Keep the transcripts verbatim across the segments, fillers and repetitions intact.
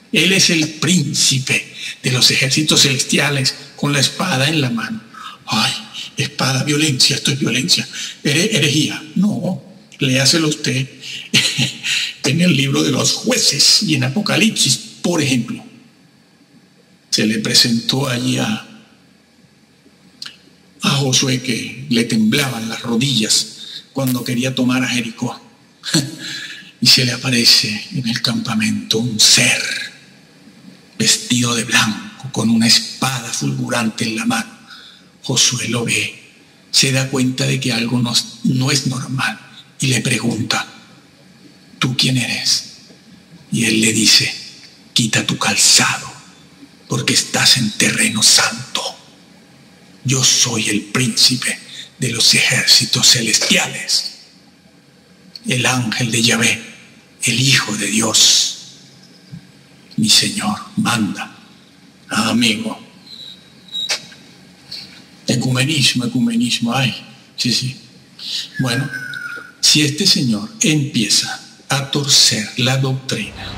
Él es el príncipe de los ejércitos celestiales con la espada en la mano. Ay, espada, violencia, esto es violencia. Here- herejía. No, léaselo usted en el libro de los jueces y en Apocalipsis, por ejemplo. Se le presentó allí a, a Josué que le temblaban las rodillas cuando quería tomar a Jericó. Y se le aparece en el campamento un ser vestido de blanco con una espada fulgurante en la mano. Josué lo ve, se da cuenta de que algo no, no es normal y le pregunta: ¿tú quién eres? Y él le dice: quita tu calzado, porque estás en terreno santo. Yo soy el príncipe de los ejércitos celestiales, el ángel de Yahvé, el Hijo de Dios. Mi Señor manda. Ah, amigo. Ecumenismo, ecumenismo, ay, sí, sí. Bueno, si este señor empieza a torcer la doctrina,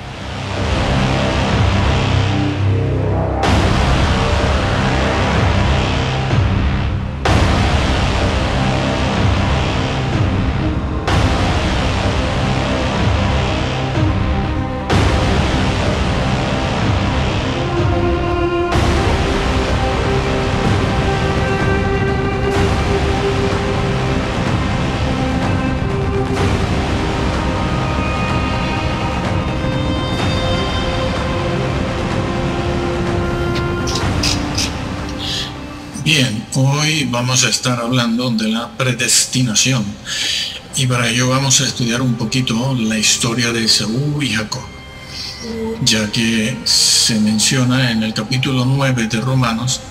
bien, hoy vamos a estar hablando de la predestinación y para ello vamos a estudiar un poquito la historia de Esaú y Jacob, ya que se menciona en el capítulo nueve de Romanos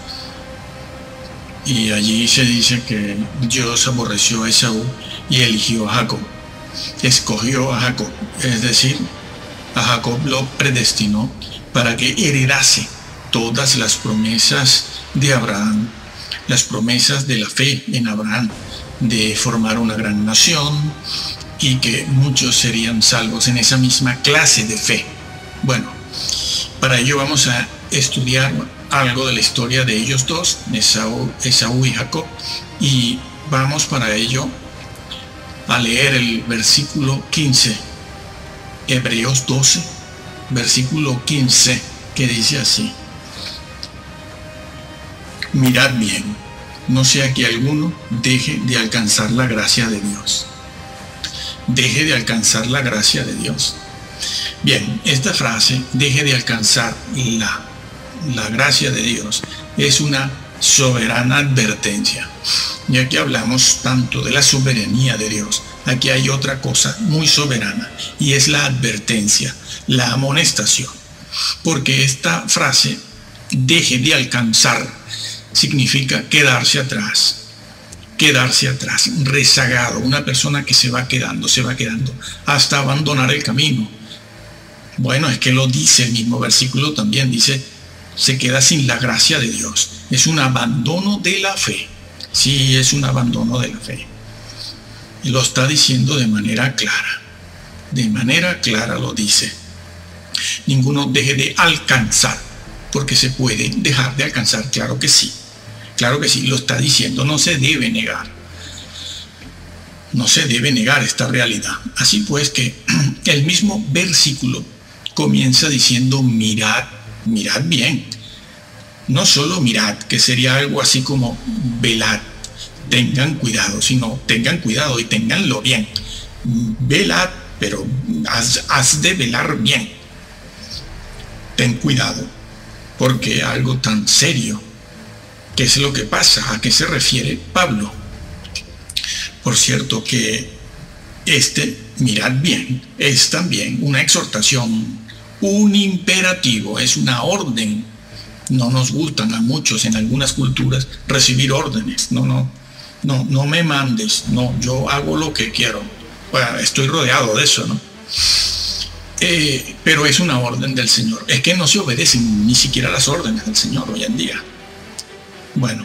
y allí se dice que Dios aborreció a Esaú y eligió a Jacob, escogió a Jacob, es decir, a Jacob lo predestinó para que heredase todas las promesas de Abraham, las promesas de la fe en Abraham, de formar una gran nación y que muchos serían salvos en esa misma clase de fe. Bueno, para ello vamos a estudiar algo de la historia de ellos dos, Esaú, Esaú y Jacob, y vamos para ello a leer el versículo quince, Hebreos doce, versículo quince, que dice así: mirad bien, no sea que alguno deje de alcanzar la gracia de Dios. Deje de alcanzar la gracia de Dios. Bien, esta frase, deje de alcanzar la, la gracia de Dios, es una soberana advertencia. Ya que hablamos tanto de la soberanía de Dios, aquí hay otra cosa muy soberana, y es la advertencia, la amonestación. Porque esta frase, deje de alcanzar, significa quedarse atrás, quedarse atrás, rezagado, una persona que se va quedando, se va quedando, hasta abandonar el camino. Bueno, es que lo dice el mismo versículo también, dice, se queda sin la gracia de Dios. Es un abandono de la fe. Sí, es un abandono de la fe. Y lo está diciendo de manera clara, de manera clara lo dice. Ninguno deje de alcanzar, porque se puede dejar de alcanzar, claro que sí. Claro que sí, lo está diciendo, no se debe negar. No se debe negar esta realidad. Así pues que el mismo versículo comienza diciendo mirad, mirad bien. No solo mirad, que sería algo así como velad, tengan cuidado, sino tengan cuidado y tenganlo bien. Velad, pero has, has de velar bien. Ten cuidado, porque algo tan serio. ¿Qué es lo que pasa? ¿A qué se refiere Pablo? Por cierto que este, mirad bien, es también una exhortación, un imperativo, es una orden. No nos gustan a muchos en algunas culturas recibir órdenes. No, no, no, no me mandes, no, yo hago lo que quiero. Bueno, estoy rodeado de eso, ¿no? Eh, pero es una orden del Señor. Es que no se obedecen ni siquiera las órdenes del Señor hoy en día. Bueno,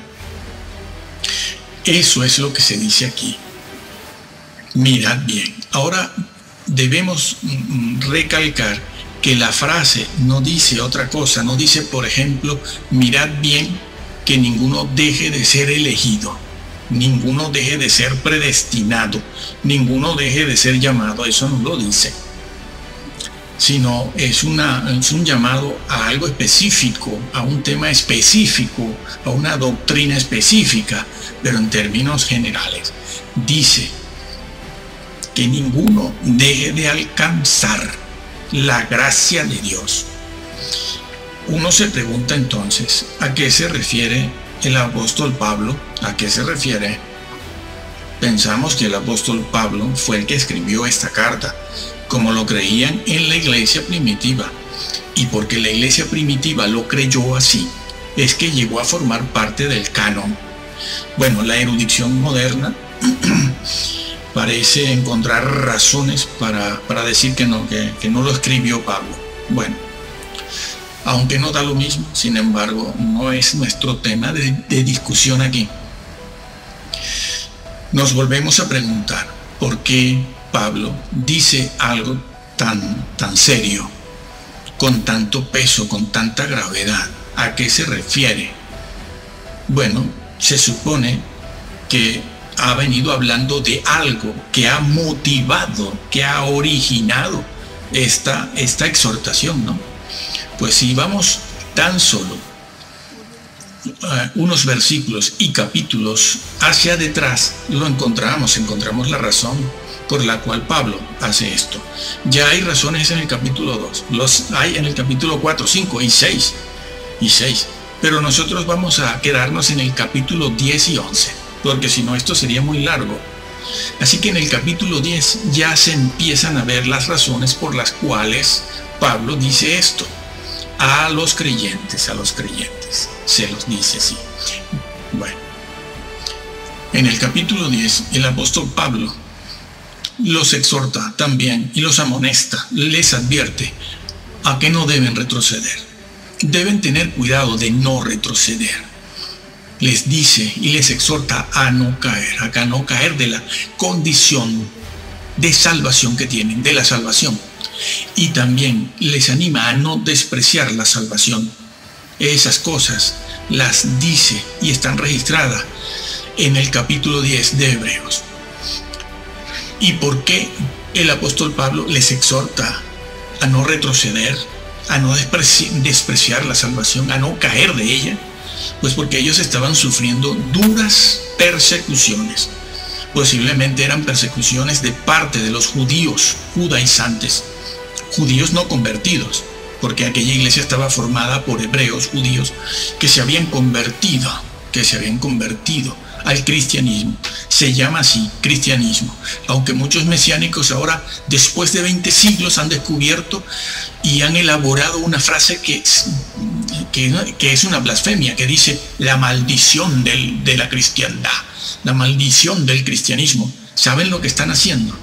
eso es lo que se dice aquí. Mirad bien. Ahora debemos recalcar que la frase no dice otra cosa, no dice, por ejemplo, mirad bien que ninguno deje de ser elegido, ninguno deje de ser predestinado, ninguno deje de ser llamado, eso no lo dice, sino es, una, es un llamado a algo específico, a un tema específico, a una doctrina específica, pero en términos generales. Dice que ninguno deje de alcanzar la gracia de Dios. Uno se pregunta entonces, ¿a qué se refiere el apóstol Pablo? ¿A qué se refiere? Pensamos que el apóstol Pablo fue el que escribió esta carta, como lo creían en la iglesia primitiva. Y porque la iglesia primitiva lo creyó así, es que llegó a formar parte del canon. Bueno, la erudición moderna parece encontrar razones para, para decir que no, que, que no lo escribió Pablo. Bueno, aunque no da lo mismo, sin embargo, no es nuestro tema de, de discusión aquí. Nos volvemos a preguntar, ¿por qué Pablo dice algo tan, tan serio, con tanto peso, con tanta gravedad? ¿A qué se refiere? Bueno, se supone que ha venido hablando de algo que ha motivado, que ha originado esta, esta exhortación, ¿no? Pues si vamos tan solo uh, unos versículos y capítulos hacia detrás, lo encontramos, encontramos la razón por la cual Pablo hace esto. Ya hay razones en el capítulo dos, los hay en el capítulo cuatro, cinco y seis, y seis, pero nosotros vamos a quedarnos en el capítulo diez y once, porque si no esto sería muy largo. Así que en el capítulo diez ya se empiezan a ver las razones por las cuales Pablo dice esto. A los creyentes, a los creyentes, se los dice así. Bueno, en el capítulo diez el apóstol Pablo los exhorta también y los amonesta, les advierte a que no deben retroceder. Deben tener cuidado de no retroceder. Les dice y les exhorta a no caer, a no caer de la condición de salvación que tienen, de la salvación. Y también les anima a no despreciar la salvación. Esas cosas las dice y están registradas en el capítulo diez de Hebreos. ¿Y por qué el apóstol Pablo les exhorta a no retroceder, a no despreci- despreciar la salvación, a no caer de ella? Pues porque ellos estaban sufriendo duras persecuciones. Posiblemente eran persecuciones de parte de los judíos judaizantes, judíos no convertidos, porque aquella iglesia estaba formada por hebreos judíos que se habían convertido, que se habían convertido al cristianismo. Se llama así, cristianismo, aunque muchos mesiánicos ahora, después de veinte siglos, han descubierto y han elaborado una frase que es, que, que es una blasfemia, que dice la maldición del, de la cristiandad, la maldición del cristianismo. ¿Saben lo que están haciendo?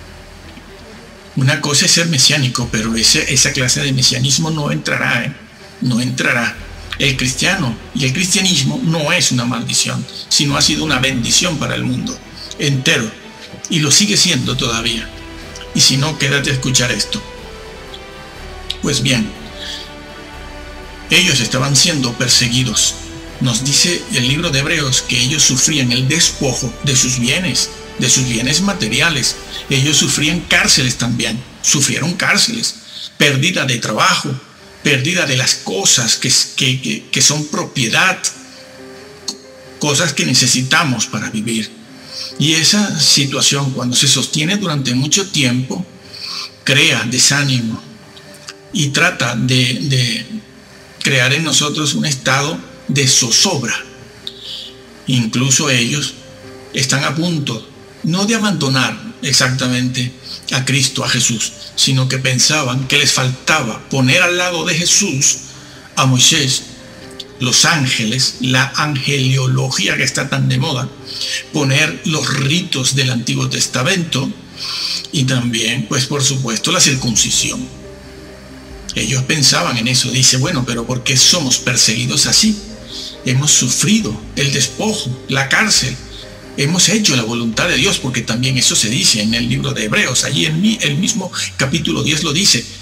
Una cosa es ser mesiánico, pero ese, esa clase de mesianismo no entrará, ¿eh? no entrará. El cristiano y el cristianismo no es una maldición, sino ha sido una bendición para el mundo entero, y lo sigue siendo todavía. Y si no, quédate a escuchar esto. Pues bien, ellos estaban siendo perseguidos. Nos dice el libro de Hebreos que ellos sufrían el despojo de sus bienes, de sus bienes materiales. Ellos sufrían cárceles también, sufrieron cárceles, pérdida de trabajo, pérdida de las cosas que, que, que, que son propiedad, cosas que necesitamos para vivir. Y esa situación, cuando se sostiene durante mucho tiempo, crea desánimo y trata de, de crear en nosotros un estado de zozobra. Incluso ellos están a punto, no de abandonar exactamente a Cristo, a Jesús, sino que pensaban que les faltaba poner al lado de Jesús a Moisés, los ángeles, la angeliología que está tan de moda, poner los ritos del Antiguo Testamento y también, pues por supuesto, la circuncisión. Ellos pensaban en eso. Dice, bueno, pero ¿por qué somos perseguidos así? Hemos sufrido el despojo, la cárcel. Hemos hecho la voluntad de Dios, porque también eso se dice en el libro de Hebreos. Allí en el mismo capítulo diez lo dice.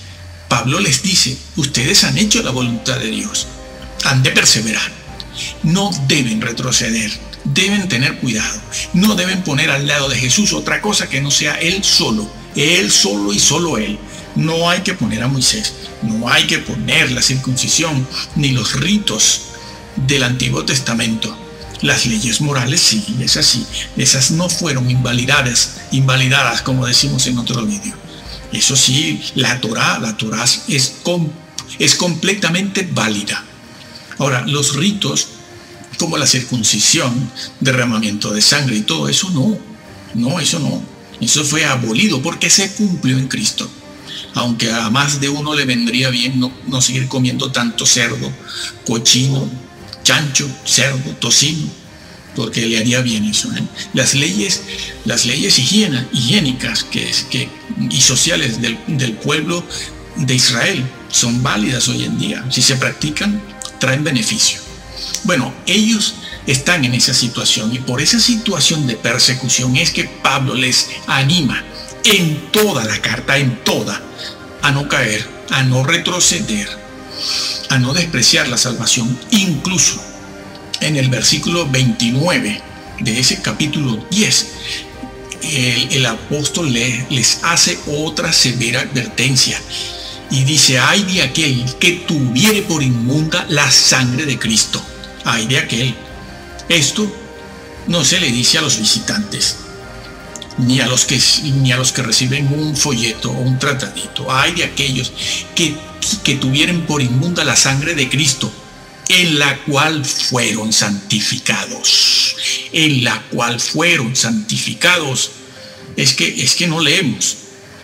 Pablo les dice, ustedes han hecho la voluntad de Dios, han de perseverar, no deben retroceder, deben tener cuidado, no deben poner al lado de Jesús otra cosa que no sea Él solo, Él solo y solo Él. No hay que poner a Moisés, no hay que poner la circuncisión ni los ritos del Antiguo Testamento. Las leyes morales sí, es así, esas no fueron invalidadas, invalidadas como decimos en otro vídeo. Eso sí, la Torá, la Torá es, com, es completamente válida. Ahora, los ritos como la circuncisión, derramamiento de sangre y todo eso no, no, eso no, eso fue abolido porque se cumplió en Cristo. Aunque a más de uno le vendría bien no, no seguir comiendo tanto cerdo, cochino, chancho, cerdo, tocino, porque le haría bien eso, ¿eh? Las leyes, las leyes higiena, higiénicas que, que, y sociales del, del pueblo de Israel son válidas hoy en día. Si se practican, traen beneficio. Bueno, ellos están en esa situación y por esa situación de persecución es que Pablo les anima en toda la carta, en toda, a no caer, a no retroceder, a no despreciar la salvación. Incluso en el versículo veintinueve de ese capítulo diez, el, el apóstol le, les hace otra severa advertencia y dice, ay de aquel que tuviere por inmunda la sangre de Cristo. Ay de aquel. Esto no se le dice a los visitantes, ni a los que, ni a los que reciben un folleto o un tratadito. Ay de aquellos que, que tuvieren por inmunda la sangre de Cristo, en la cual fueron santificados. En la cual fueron santificados. Es que, es que no leemos.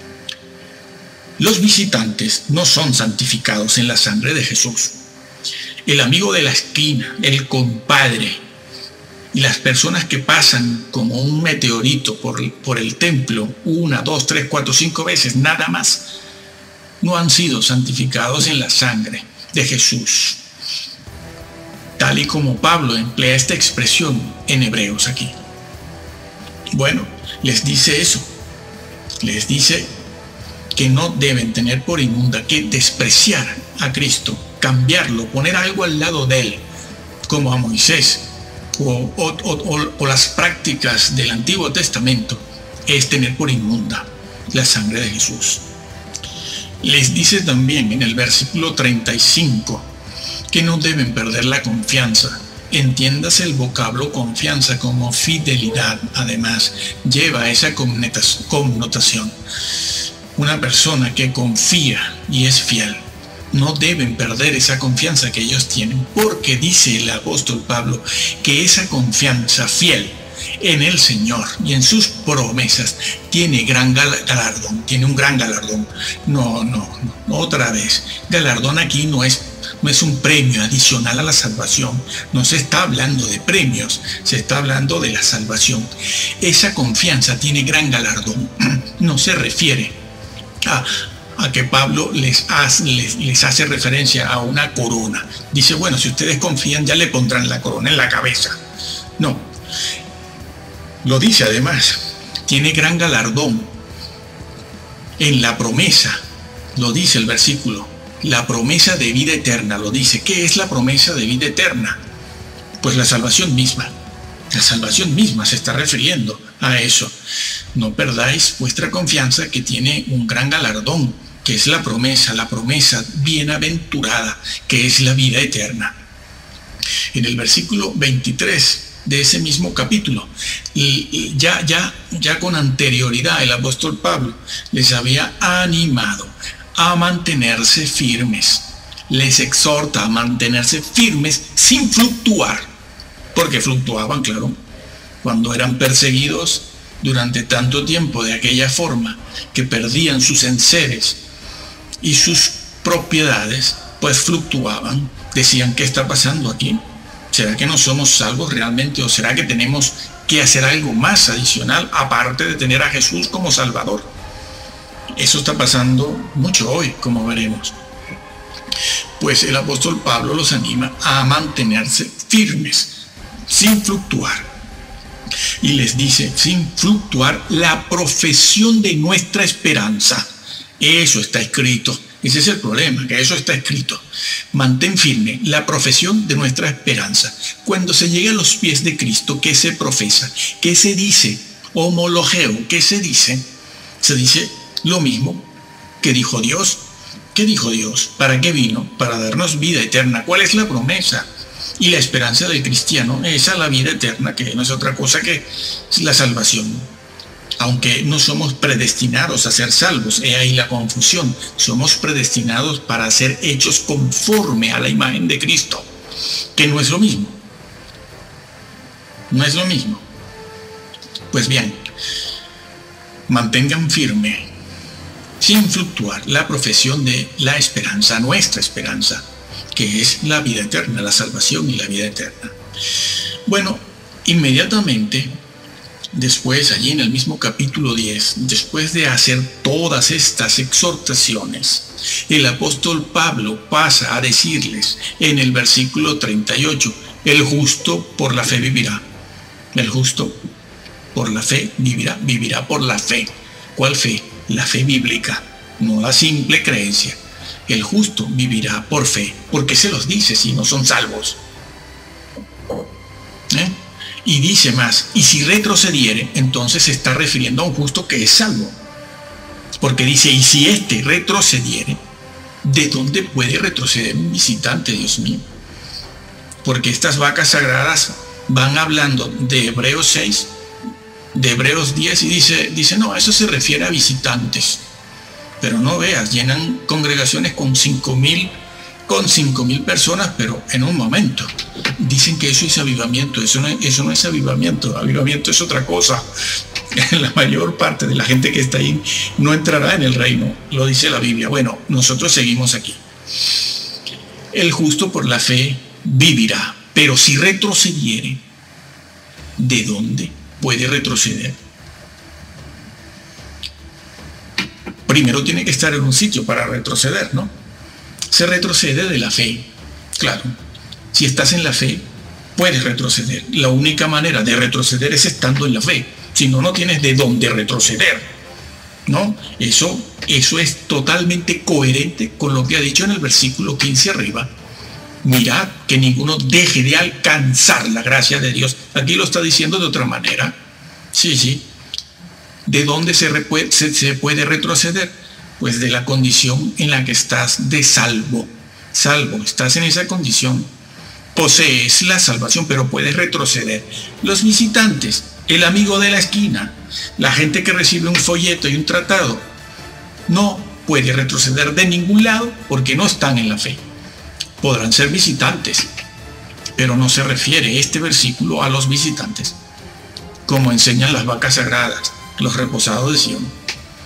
Los visitantes no son santificados en la sangre de Jesús. El amigo de la esquina, el compadre, y las personas que pasan como un meteorito por, por el templo una, dos, tres, cuatro, cinco veces, nada más, no han sido santificados en la sangre de Jesús. Tal y como Pablo emplea esta expresión en Hebreos aquí. Bueno, les dice eso. Les dice que no deben tener por inmunda, que despreciar a Cristo, cambiarlo, poner algo al lado de Él, como a Moisés, o, o, o, o las prácticas del Antiguo Testamento, es tener por inmunda la sangre de Jesús. Les dice también en el versículo treinta y cinco que no deben perder la confianza. Entiéndase el vocablo confianza como fidelidad. Además, lleva esa connotación. Una persona que confía y es fiel. No deben perder esa confianza que ellos tienen, porque dice el apóstol Pablo que esa confianza fiel en el Señor y en sus promesas tiene gran galardón, tiene un gran galardón. No, no, no, otra vez, galardón aquí no es, no es un premio adicional a la salvación, no se está hablando de premios, se está hablando de la salvación. Esa confianza tiene gran galardón, no se refiere a, a que Pablo les hace, les, les hace referencia a una corona. Dice, bueno, si ustedes confían ya le pondrán la corona en la cabeza. No, lo dice además, tiene gran galardón en la promesa, lo dice el versículo, la promesa de vida eterna, lo dice. ¿Qué es la promesa de vida eterna? Pues la salvación misma. La salvación misma se está refiriendo a eso. No perdáis vuestra confianza, que tiene un gran galardón, que es la promesa, la promesa bienaventurada, que es la vida eterna. En el versículo veintitrés de ese mismo capítulo, y ya, ya, ya con anterioridad el apóstol Pablo les había animado a mantenerse firmes. Les exhorta a mantenerse firmes sin fluctuar, porque fluctuaban, claro, cuando eran perseguidos durante tanto tiempo de aquella forma, que perdían sus enseres y sus propiedades, pues fluctuaban. Decían, ¿qué está pasando aquí? ¿Será que no somos salvos realmente? ¿O será que tenemos que hacer algo más adicional aparte de tener a Jesús como Salvador? Eso está pasando mucho hoy, como veremos. Pues el apóstol Pablo los anima a mantenerse firmes, sin fluctuar. Y les dice, sin fluctuar, la profesión de nuestra esperanza. Eso está escrito Ese es el problema, que eso está escrito. Mantén firme la profesión de nuestra esperanza. Cuando se llega a los pies de Cristo, ¿qué se profesa? ¿Qué se dice? Homologeo, ¿qué se dice? Se dice lo mismo que dijo Dios. ¿Qué dijo Dios? ¿Para qué vino? Para darnos vida eterna. ¿Cuál es la promesa? Y la esperanza del cristiano, esa es la vida eterna, que no es otra cosa que la salvación. Aunque no somos predestinados a ser salvos, he ahí la confusión. Somos predestinados para ser hechos conforme a la imagen de Cristo, que no es lo mismo. No es lo mismo. Pues bien, mantengan firme, sin fluctuar, la profesión de la esperanza, nuestra esperanza, que es la vida eterna, la salvación y la vida eterna. Bueno, inmediatamente después, allí en el mismo capítulo diez, después de hacer todas estas exhortaciones, el apóstol Pablo pasa a decirles en el versículo treinta y ocho, el justo por la fe vivirá. El justo por la fe vivirá, vivirá por la fe. ¿Cuál fe? La fe bíblica, no la simple creencia. El justo vivirá por fe. ¿Por qué se los dice si no son salvos? ¿Eh? Y dice más, y si retrocediere, entonces se está refiriendo a un justo que es salvo. Porque dice, y si éste retrocediere, ¿de dónde puede retroceder un visitante, Dios mío? Porque estas vacas sagradas van hablando de Hebreos seis, de Hebreos diez, y dice, dice, no, eso se refiere a visitantes. Pero no veas, llenan congregaciones con cinco mil con cinco mil personas, pero en un momento. Dicen que eso es avivamiento. Eso no, eso no es avivamiento. Avivamiento es otra cosa. La mayor parte de la gente que está ahí no entrará en el reino, lo dice la Biblia. Bueno, nosotros seguimos aquí. El justo por la fe vivirá, pero si retrocediere, ¿de dónde puede retroceder? Primero tiene que estar en un sitio para retroceder, ¿no? Se retrocede de la fe, claro. Si estás en la fe, puedes retroceder. La única manera de retroceder es estando en la fe. Si no, no tienes de dónde retroceder, ¿no? Eso, eso es totalmente coherente con lo que ha dicho en el versículo quince arriba. Mirad que ninguno deje de alcanzar la gracia de Dios. Aquí lo está diciendo de otra manera. Sí, sí. ¿De dónde se, se, se puede retroceder? Pues de la condición en la que estás de salvo. Salvo, estás en esa condición. Posees la salvación, pero puedes retroceder. Los visitantes, el amigo de la esquina, la gente que recibe un folleto y un tratado, no puede retroceder de ningún lado porque no están en la fe. Podrán ser visitantes, pero no se refiere este versículo a los visitantes, como enseñan las vacas sagradas, los reposados de Sion.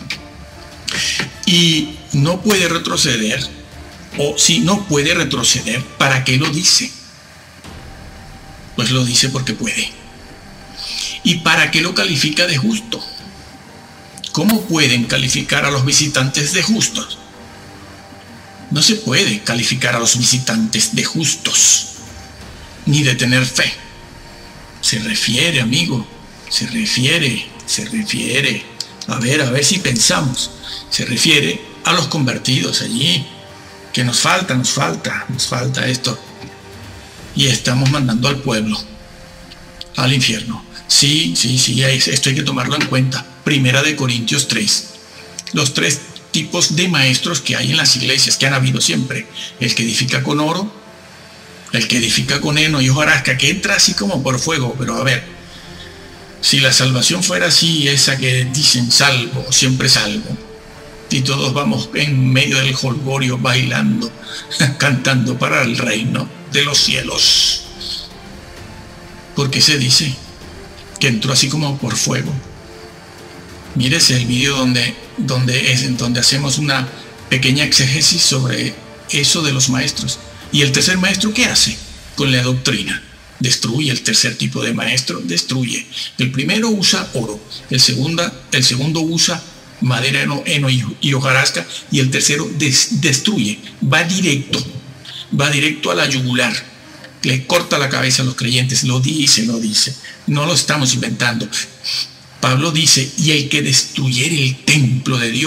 Y no puede retroceder, o si no puede retroceder, ¿para qué lo dice? Pues lo dice porque puede. ¿Y para qué lo califica de justo? ¿Cómo pueden calificar a los visitantes de justos? No se puede calificar a los visitantes de justos, ni de tener fe. Se refiere, amigo, se refiere, se refiere. A ver, a ver si pensamos. Se refiere a los convertidos allí, que nos falta, nos falta, nos falta esto. Y estamos mandando al pueblo al infierno. Sí, sí, sí, esto hay que tomarlo en cuenta. Primera de Corintios tres. Los tres tipos de maestros que hay en las iglesias, que han habido siempre. El que edifica con oro, el que edifica con heno y hojarasca, que entra así como por fuego. Pero a ver, si la salvación fuera así, esa que dicen salvo, siempre salvo, y todos vamos en medio del jolgorio bailando, cantando para el reino de los cielos. ¿Por qué se dice que entró así como por fuego? Mírese el vídeo donde, donde, es, donde hacemos una pequeña exégesis sobre eso de los maestros. ¿Y el tercer maestro qué hace con la doctrina? Destruye. El tercer tipo de maestro destruye. El primero usa oro, el segundo, el segundo usa madera, heno, heno y, y hojarasca, y el tercero des, destruye, va directo, va directo a la yugular, le corta la cabeza a los creyentes. Lo dice, lo dice, no lo estamos inventando. Pablo dice, y el que destruyere el templo de Dios,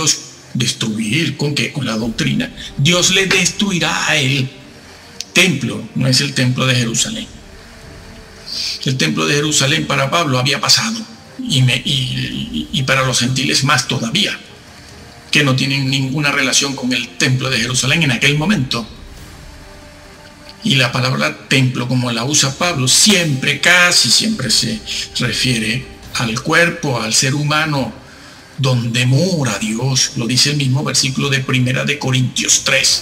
¿Destruir con qué? Con la doctrina. Dios le destruirá a él. Templo, no es el templo de Jerusalén. El templo de Jerusalén para Pablo había pasado, y, me, y, y para los gentiles más todavía, que no tienen ninguna relación con el templo de Jerusalén en aquel momento. Y la palabra templo, como la usa Pablo, siempre, casi siempre se refiere al cuerpo, al ser humano, donde mora Dios. Lo dice el mismo versículo de Primera de Corintios tres.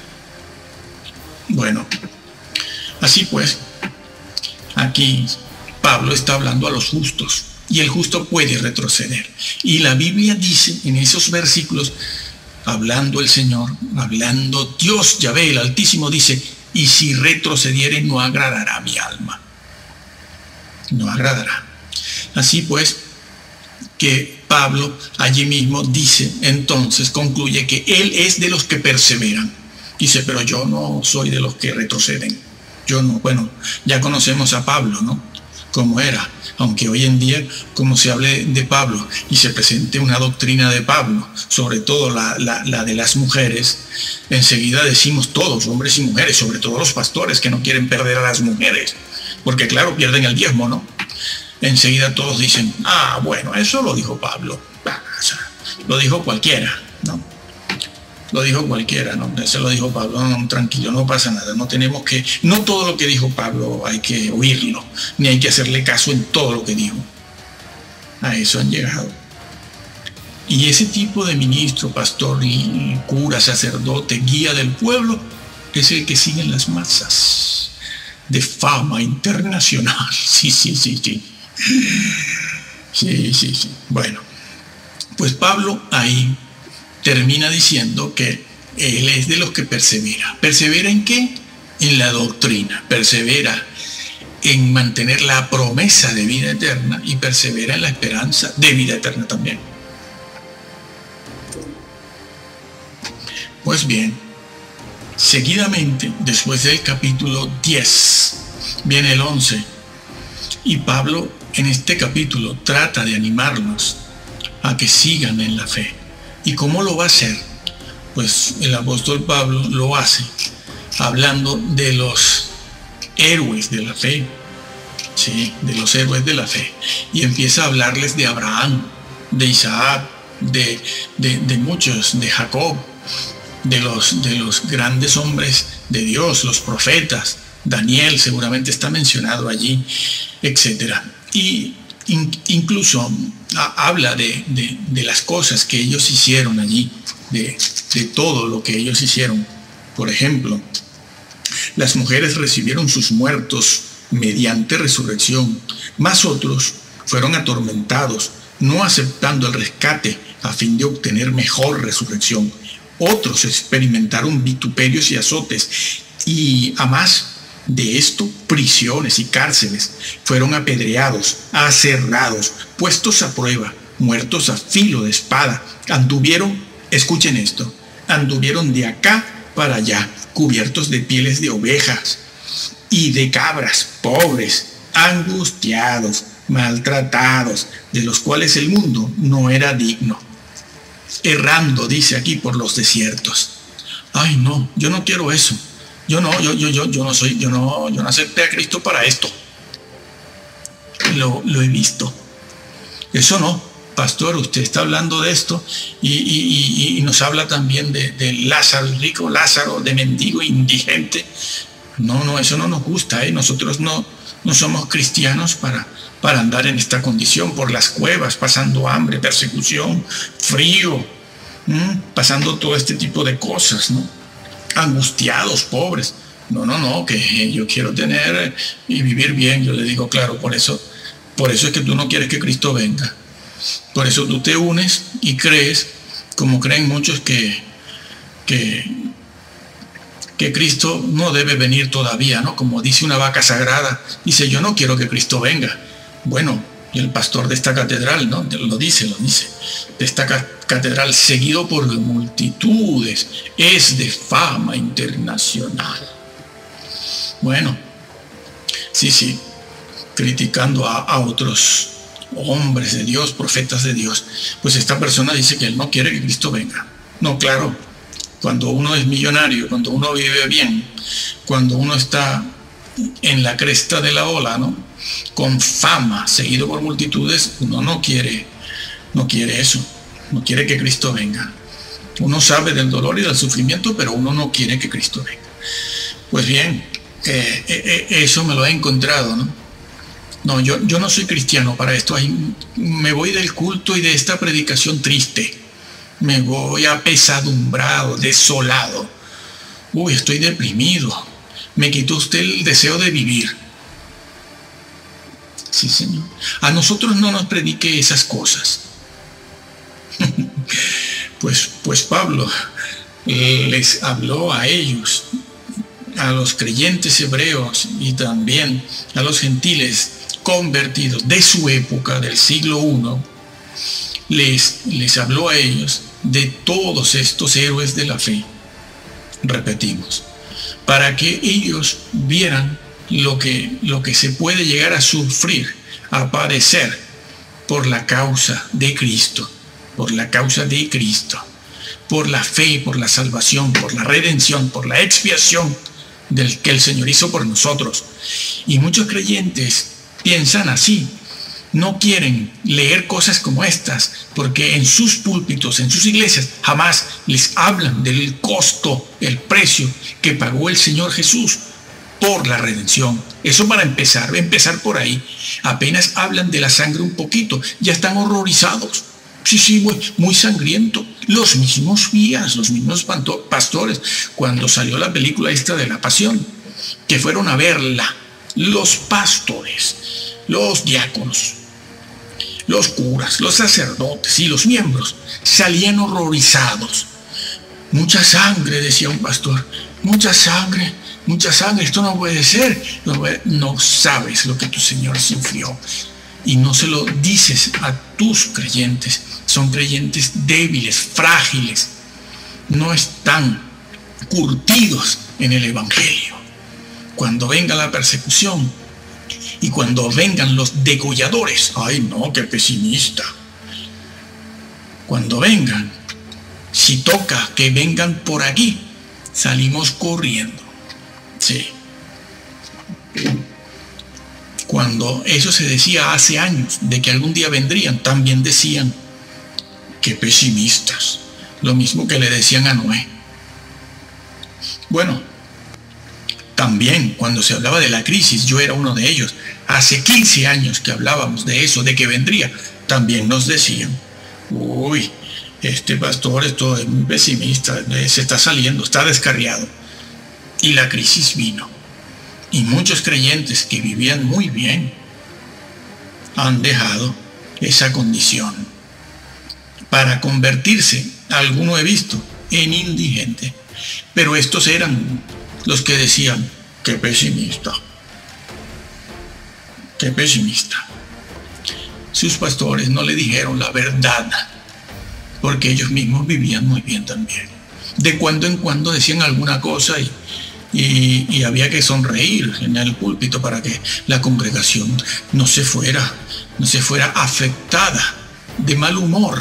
Bueno, así pues, aquí Pablo está hablando a los justos, y el justo puede retroceder. Y la Biblia dice en esos versículos, hablando el Señor, hablando Dios, Yahvé, el Altísimo, dice: y si retrocediere, no agradará a mi alma. No agradará. Así pues, que Pablo allí mismo dice, entonces concluye que él es de los que perseveran. Dice, pero yo no soy de los que retroceden. Yo no. Bueno, ya conocemos a Pablo, ¿no? Cómo era. Aunque hoy en día, como se hable de Pablo y se presente una doctrina de Pablo, sobre todo la, la, la de las mujeres, enseguida decimos todos, hombres y mujeres, sobre todo los pastores que no quieren perder a las mujeres, porque claro, pierden el diezmo, ¿no? Enseguida todos dicen, ah, bueno, eso lo dijo Pablo. Ah, o sea, lo dijo cualquiera, ¿no? Lo dijo cualquiera, ¿no? Eso lo dijo Pablo, no, no, tranquilo, no pasa nada, no tenemos que, no todo lo que dijo Pablo hay que oírlo, ni hay que hacerle caso en todo lo que dijo. A eso han llegado. Y ese tipo de ministro, pastor, y cura, sacerdote, guía del pueblo, es el que siguen las masas de fama internacional. Sí, sí, sí, sí. Sí, sí, sí. Bueno, pues Pablo ahí termina diciendo que él es de los que persevera. ¿Persevera en qué? En la doctrina. Persevera en mantener la promesa de vida eterna y persevera en la esperanza de vida eterna también. Pues bien, seguidamente, después del capítulo diez, viene el once. Y Pablo en este capítulo trata de animarlos a que sigan en la fe. ¿Y cómo lo va a hacer? Pues el apóstol Pablo lo hace hablando de los héroes de la fe, sí, de los héroes de la fe, y empieza a hablarles de Abraham, de Isaac, de, de, de muchos, de Jacob, de los, de los grandes hombres de Dios, los profetas. Daniel seguramente está mencionado allí, etcétera. Y in, incluso a, habla de, de, de las cosas que ellos hicieron allí, de, de todo lo que ellos hicieron. Por ejemplo, las mujeres recibieron sus muertos mediante resurrección, mas otros fueron atormentados, no aceptando el rescate a fin de obtener mejor resurrección. Otros experimentaron vituperios y azotes, y a más de esto, prisiones y cárceles. Fueron apedreados, aserrados, puestos a prueba, muertos a filo de espada. Anduvieron, escuchen esto, anduvieron de acá para allá, cubiertos de pieles de ovejas y de cabras, pobres, angustiados, maltratados, de los cuales el mundo no era digno. Errando, dice aquí, por los desiertos. Ay, no, yo no quiero eso. Yo no, yo, yo, yo, yo no soy, yo no, yo no acepté a Cristo para esto. Lo, lo he visto. Eso no, pastor, usted está hablando de esto y, y, y, y nos habla también de, de Lázaro, rico Lázaro, de mendigo indigente. No, no, eso no nos gusta, ¿eh? Nosotros no, no somos cristianos para, para andar en esta condición, por las cuevas, pasando hambre, persecución, frío, ¿m? pasando todo este tipo de cosas, ¿no? Angustiados, pobres. No, no, no, que yo quiero tener y vivir bien. Yo le digo, claro, por eso, por eso es que tú no quieres que Cristo venga. Por eso tú te unes y crees, como creen muchos, que, que, que Cristo no debe venir todavía, ¿no? Como dice una vaca sagrada, dice, yo no quiero que Cristo venga. Bueno, el pastor de esta catedral, ¿no? Lo dice, lo dice. De esta catedral, seguido por multitudes, es de fama internacional. Bueno, sí, sí, criticando a, a otros hombres de Dios, profetas de Dios, pues esta persona dice que él no quiere que Cristo venga. No, claro, cuando uno es millonario, cuando uno vive bien, cuando uno está en la cresta de la ola, ¿no? Con fama, seguido por multitudes, uno no quiere, no quiere eso, no quiere que Cristo venga. Uno sabe del dolor y del sufrimiento, pero uno no quiere que Cristo venga. Pues bien, eh, eh, eso me lo he encontrado, ¿no? No, yo, yo no soy cristiano para esto. Me voy del culto y de esta predicación triste. Me voy apesadumbrado, desolado. Uy, estoy deprimido. Me quitó usted el deseo de vivir. Sí, Señor. A nosotros no nos predique esas cosas. pues, pues Pablo les habló a ellos, a los creyentes hebreos y también a los gentiles convertidos de su época, del siglo primero, les, les habló a ellos de todos estos héroes de la fe, repetimos, para que ellos vieran lo que, lo que se puede llegar a sufrir, a padecer por la causa de Cristo, por la causa de Cristo, por la fe, por la salvación, por la redención, por la expiación del que el Señor hizo por nosotros. Y muchos creyentes piensan así, no quieren leer cosas como estas, porque en sus púlpitos, en sus iglesias, jamás les hablan del costo, el precio que pagó el Señor Jesús por la redención. Eso para empezar, empezar por ahí. Apenas hablan de la sangre un poquito, ya están horrorizados. Sí, sí, muy, muy sangriento. Los mismos guías, los mismos pastores, cuando salió la película esta de la Pasión, que fueron a verla, los pastores, los diáconos, los curas, los sacerdotes y los miembros salían horrorizados. Mucha sangre, decía un pastor, mucha sangre, mucha sangre, esto no puede ser. No, no sabes lo que tu Señor sufrió y no se lo dices a tus creyentes. Son creyentes débiles, frágiles, no están curtidos en el Evangelio. Cuando venga la persecución y cuando vengan los degolladores, ay no, qué pesimista. Cuando vengan, si toca que vengan por aquí, salimos corriendo. Sí. Cuando eso se decía hace años, de que algún día vendrían, también decían, qué pesimistas. Lo mismo que le decían a Noé. Bueno, también cuando se hablaba de la crisis, yo era uno de ellos. Hace quince años que hablábamos de eso, de que vendría, también nos decían, uy, este pastor esto es muy pesimista, se está saliendo, está descarriado. Y la crisis vino. Y muchos creyentes que vivían muy bien han dejado esa condición para convertirse, alguno he visto, en indigente. Pero estos eran los que decían, qué pesimista, qué pesimista. Sus pastores no le dijeron la verdad, porque ellos mismos vivían muy bien también. De cuando en cuando decían alguna cosa y, y, y había que sonreír en el púlpito para que la congregación no se fuera, no se fuera afectada de mal humor.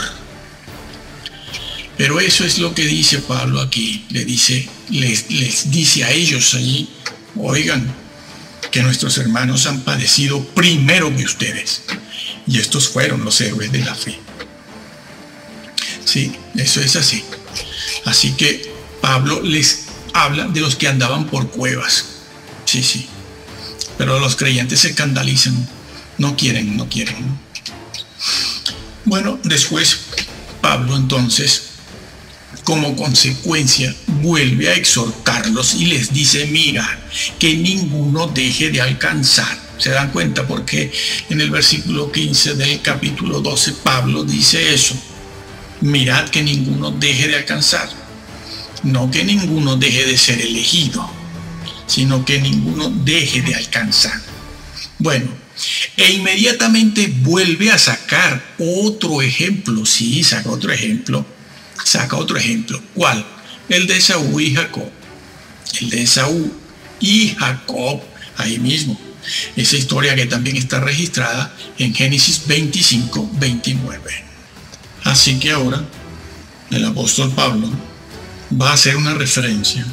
Pero eso es lo que dice Pablo aquí. Le dice, les, les dice a ellos allí, oigan, que nuestros hermanos han padecido primero que ustedes. Y estos fueron los héroes de la fe. Sí, eso es así. Así que Pablo les habla de los que andaban por cuevas. Sí, sí. Pero los creyentes se escandalizan. No quieren, no quieren. Bueno, después Pablo entonces, como consecuencia, vuelve a exhortarlos y les dice, mira, que ninguno deje de alcanzar. ¿Se dan cuenta? Porque en el versículo quince del capítulo doce, Pablo dice eso. Mirad que ninguno deje de alcanzar. No que ninguno deje de ser elegido, sino que ninguno deje de alcanzar. Bueno, e inmediatamente vuelve a sacar otro ejemplo. Sí, saca otro ejemplo. Saca otro ejemplo. ¿Cuál? El de Esaú y Jacob. El de Esaú y Jacob, ahí mismo. Esa historia que también está registrada en Génesis veinticinco, veintinueve. Así que ahora el apóstol Pablo va a hacer una referencia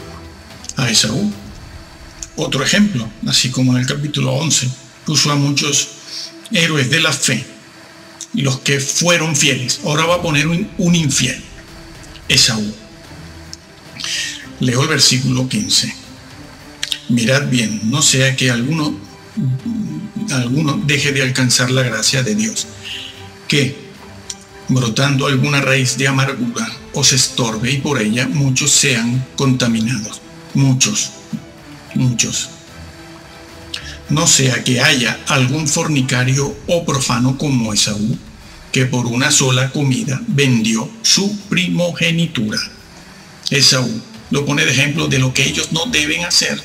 a Esaú. Otro ejemplo, así como en el capítulo once, puso a muchos héroes de la fe, los que fueron fieles. Ahora va a poner un, un infiel, Esaú. Leo el versículo quince. Mirad bien, no sea que alguno, alguno deje de alcanzar la gracia de Dios, que, brotando alguna raíz de amargura, os estorbe y por ella muchos sean contaminados. Muchos, muchos. No sea que haya algún fornicario o profano como Esaú, que por una sola comida vendió su primogenitura. Esaú lo pone de ejemplo de lo que ellos no deben hacer.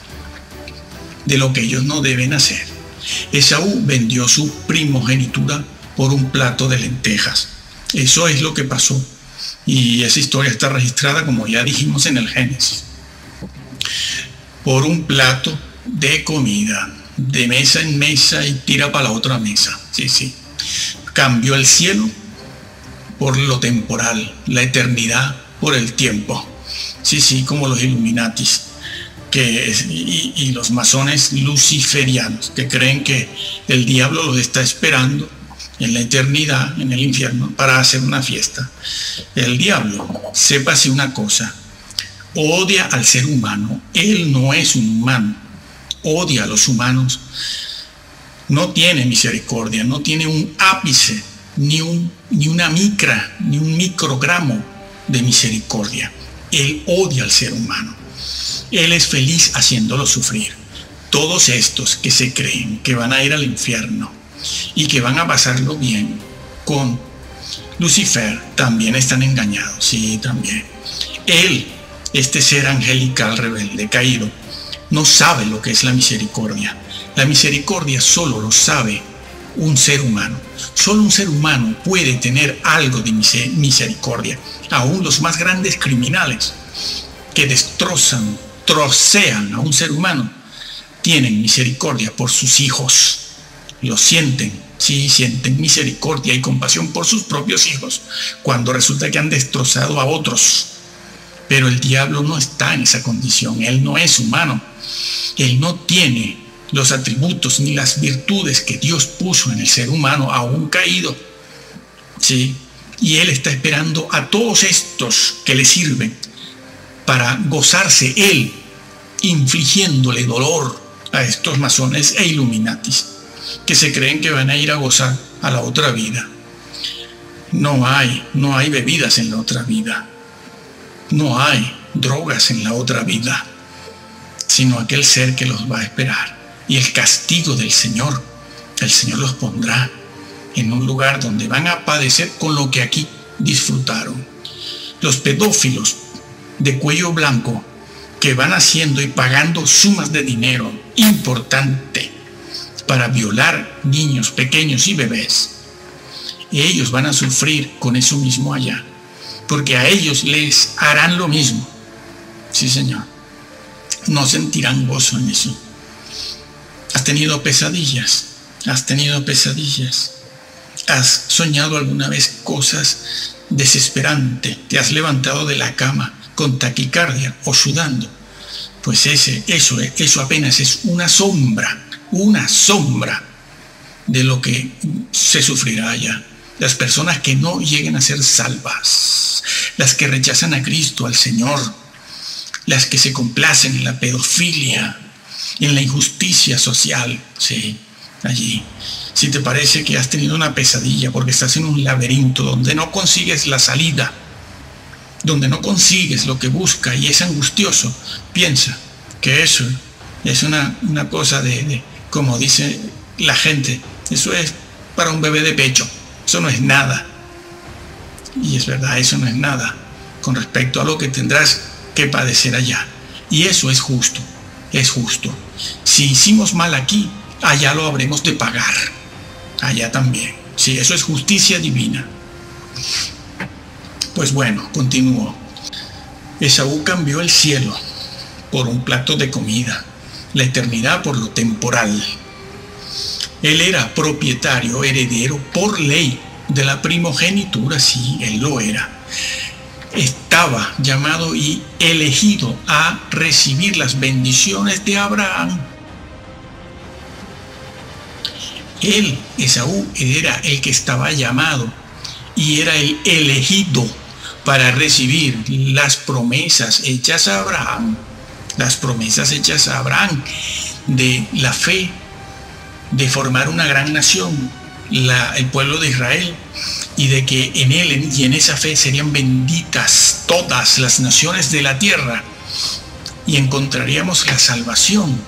De lo que ellos no deben hacer. Esaú vendió su primogenitura por un plato de lentejas. Eso es lo que pasó. Y esa historia está registrada, como ya dijimos, en el Génesis. Por un plato de comida, de mesa en mesa y tira para la otra mesa. Sí, sí. Cambió el cielo por lo temporal, la eternidad por el tiempo. Sí, sí, como los Illuminatis que es, y, y los masones luciferianos, que creen que el diablo los está esperando en la eternidad, en el infierno, para hacer una fiesta. El diablo, sépase una cosa, odia al ser humano. Él no es un humano, odia a los humanos, no tiene misericordia, no tiene un ápice, ni, un, ni una micra, ni un microgramo de misericordia. Él odia al ser humano. Él es feliz haciéndolo sufrir. Todos estos que se creen que van a ir al infierno y que van a pasarlo bien con Lucifer también están engañados. Sí, también. Él, este ser angelical rebelde, caído, no sabe lo que es la misericordia. La misericordia solo lo sabe un ser humano. Solo un ser humano puede tener algo de misericordia. Aún los más grandes criminales que destrozan, trocean a un ser humano, tienen misericordia por sus hijos. Lo sienten, sí, sienten misericordia y compasión por sus propios hijos, cuando resulta que han destrozado a otros. Pero el diablo no está en esa condición. Él no es humano. Él no tiene los atributos ni las virtudes que Dios puso en el ser humano aún caído. Sí, y él está esperando a todos estos que le sirven para gozarse él, infligiéndole dolor a estos masones e Illuminatis que se creen que van a ir a gozar a la otra vida. No hay, no hay bebidas en la otra vida. No hay drogas en la otra vida, sino aquel ser que los va a esperar. Y el castigo del Señor, el Señor los pondrá en un lugar donde van a padecer con lo que aquí disfrutaron. Los pedófilos de cuello blanco que van haciendo y pagando sumas de dinero importante para violar niños pequeños y bebés, ellos van a sufrir con eso mismo allá, porque a ellos les harán lo mismo. Sí, Señor. No sentirán gozo en eso. ¿Has tenido pesadillas? ¿Has tenido pesadillas? ¿Has soñado alguna vez cosas desesperantes? ¿Te has levantado de la cama con taquicardia o sudando? Pues ese, eso, eso apenas es una sombra, una sombra de lo que se sufrirá allá. Las personas que no lleguen a ser salvas, las que rechazan a Cristo, al Señor, las que se complacen en la pedofilia, en la injusticia social, sí, allí. Si te parece que has tenido una pesadilla porque estás en un laberinto donde no consigues la salida, donde no consigues lo que busca y es angustioso, piensa que eso es una, una cosa de, de, como dice la gente, eso es para un bebé de pecho, eso no es nada. Y es verdad, eso no es nada con respecto a lo que tendrás que padecer allá. Y eso es justo, es justo. Si hicimos mal aquí, allá lo habremos de pagar, allá también. Sí, eso es justicia divina. Pues bueno, continúo. Esaú cambió el cielo por un plato de comida, la eternidad por lo temporal. Él era propietario, heredero por ley de la primogenitura, sí, él lo era. estaba llamado y elegido a recibir las bendiciones de Abraham. Él, Esaú, era el que estaba llamado y era el elegido para recibir las promesas hechas a Abraham, las promesas hechas a Abraham de la fe, de formar una gran nación, la, el pueblo de Israel, y de que en él y en esa fe serían benditas todas las naciones de la tierra y encontraríamos la salvación.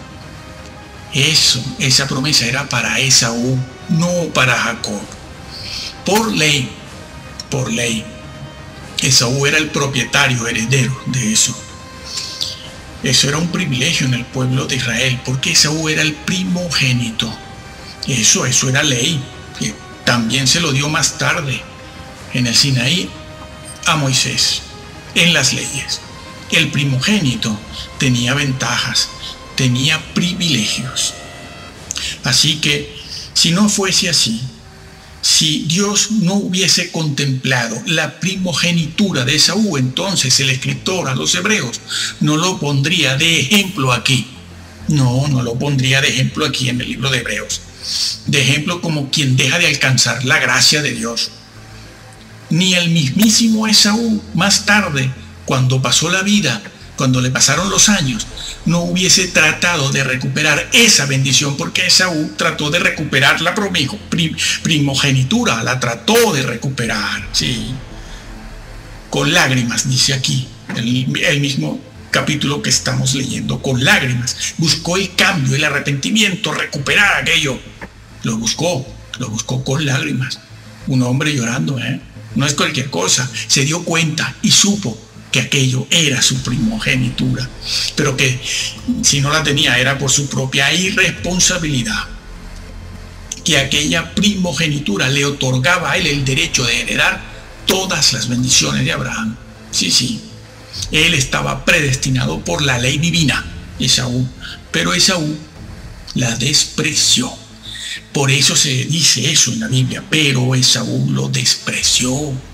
Eso, esa promesa era para Esaú, no para Jacob. Por ley, por ley, Esaú era el propietario, heredero de eso. Eso era un privilegio en el pueblo de Israel, porque Esaú era el primogénito. Eso, eso era ley. Que también se lo dio más tarde en el Sinaí a Moisés, en las leyes. El primogénito tenía ventajas, tenía privilegios. Así que, si no fuese así, si Dios no hubiese contemplado la primogenitura de Esaú, entonces el escritor a los hebreos no lo pondría de ejemplo aquí. No, no lo pondría de ejemplo aquí en el libro de Hebreos. De ejemplo como quien deja de alcanzar la gracia de Dios. Ni el mismísimo Esaú, más tarde, cuando pasó la vida, cuando le pasaron los años, no hubiese tratado de recuperar esa bendición, porque Esaú trató de recuperar la primogenitura, la trató de recuperar, sí, con lágrimas, dice aquí, el, el mismo capítulo que estamos leyendo, con lágrimas. Buscó el cambio, el arrepentimiento, recuperar aquello. Lo buscó, lo buscó con lágrimas. Un hombre llorando, ¿eh? No es cualquier cosa. Se dio cuenta y supo que aquello era su primogenitura, pero que si no la tenía era por su propia irresponsabilidad, que aquella primogenitura le otorgaba a él el derecho de heredar todas las bendiciones de Abraham. Sí, sí, él estaba predestinado por la ley divina, Esaú, pero Esaú la despreció. Por eso se dice eso en la Biblia, pero Esaú lo despreció.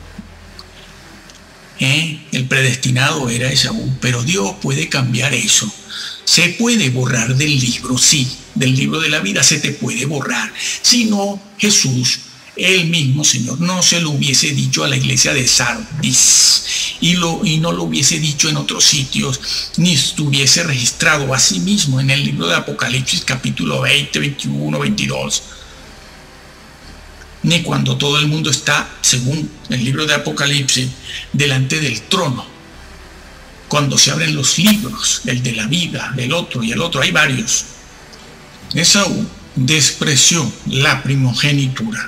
¿Eh? El predestinado era Esaú, pero Dios puede cambiar eso. Se puede borrar del libro, sí, del libro de la vida se te puede borrar. Si no, Jesús, el mismo Señor, no se lo hubiese dicho a la iglesia de Sardis y, lo, y no lo hubiese dicho en otros sitios, ni estuviese registrado a sí mismo en el libro de Apocalipsis capítulo veinte, veintiuno, veintidós. Ni cuando todo el mundo está, según el libro de Apocalipsis, delante del trono. Cuando se abren los libros, el de la vida, el otro y el otro, hay varios. Esaú despreció la primogenitura.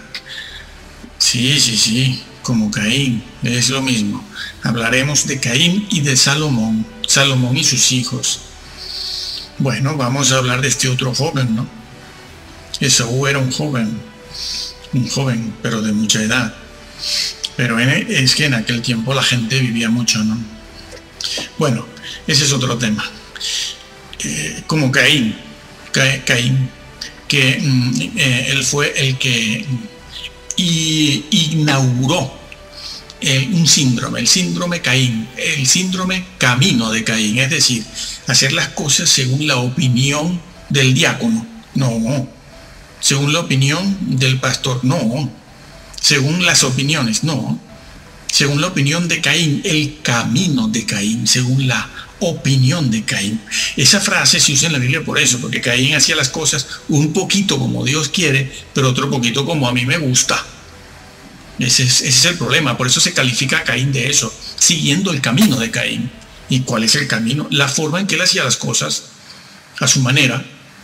Sí, sí, sí, como Caín, es lo mismo. Hablaremos de Caín y de Salomón, Salomón y sus hijos. Bueno, vamos a hablar de este otro joven, ¿no? Esaú era un joven. un joven, pero de mucha edad. Pero en, es que en aquel tiempo la gente vivía mucho, ¿no? Bueno, ese es otro tema. Eh, como Caín, Ca, Caín, que mm, eh, él fue el que y, inauguró eh, un síndrome, el síndrome Caín, el síndrome camino de Caín, es decir, hacer las cosas según la opinión del diácono. No, según la opinión del pastor, no. Según las opiniones, no. Según la opinión de Caín, el camino de Caín, según la opinión de Caín. Esa frase se usa en la Biblia por eso, porque Caín hacía las cosas un poquito como Dios quiere, pero otro poquito como a mí me gusta. Ese es, ese es el problema, por eso se califica a Caín de eso, siguiendo el camino de Caín. ¿Y cuál es el camino? La forma en que él hacía las cosas, a su manera.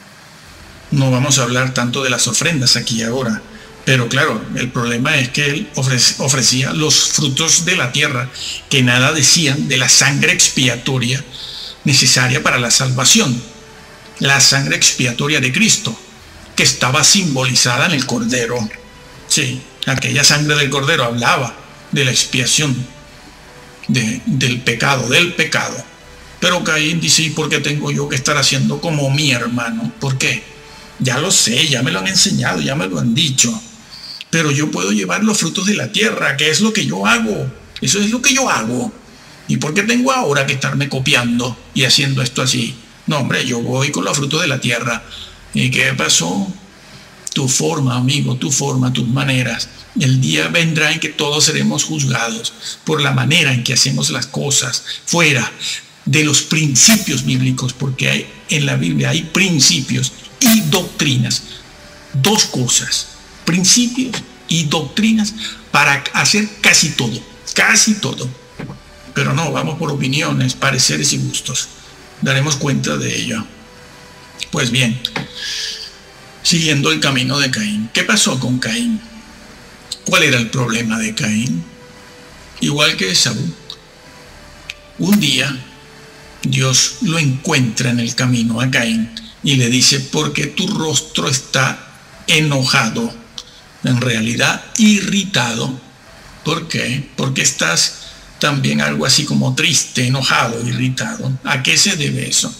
No vamos a hablar tanto de las ofrendas aquí ahora, pero claro, el problema es que él ofrecía los frutos de la tierra, que nada decían de la sangre expiatoria necesaria para la salvación, la sangre expiatoria de Cristo, que estaba simbolizada en el Cordero. Sí, aquella sangre del Cordero hablaba de la expiación de, del pecado, del pecado. Pero Caín dice, ¿y por qué tengo yo que estar haciendo como mi hermano? ¿Por qué? Ya lo sé, ya me lo han enseñado, ya me lo han dicho. Pero yo puedo llevar los frutos de la tierra, que es lo que yo hago. Eso es lo que yo hago. ¿Y por qué tengo ahora que estarme copiando y haciendo esto así? No, hombre, yo voy con los frutos de la tierra. ¿Y qué pasó? Tu forma, amigo, tu forma, tus maneras. El día vendrá en que todos seremos juzgados por la manera en que hacemos las cosas, fuera de los principios bíblicos, porque hay, en la Biblia hay principios y doctrinas. Dos cosas, principios y doctrinas para hacer casi todo, casi todo. Pero no, vamos por opiniones, pareceres y gustos. Daremos cuenta de ello. Pues bien, siguiendo el camino de Caín. ¿Qué pasó con Caín? ¿Cuál era el problema de Caín? Igual que Esaú. Un día, Dios lo encuentra en el camino a Caín y le dice, porque tu rostro está enojado, en realidad irritado. ¿Por qué? Porque estás también algo así como triste, enojado, irritado. ¿A qué se debe eso?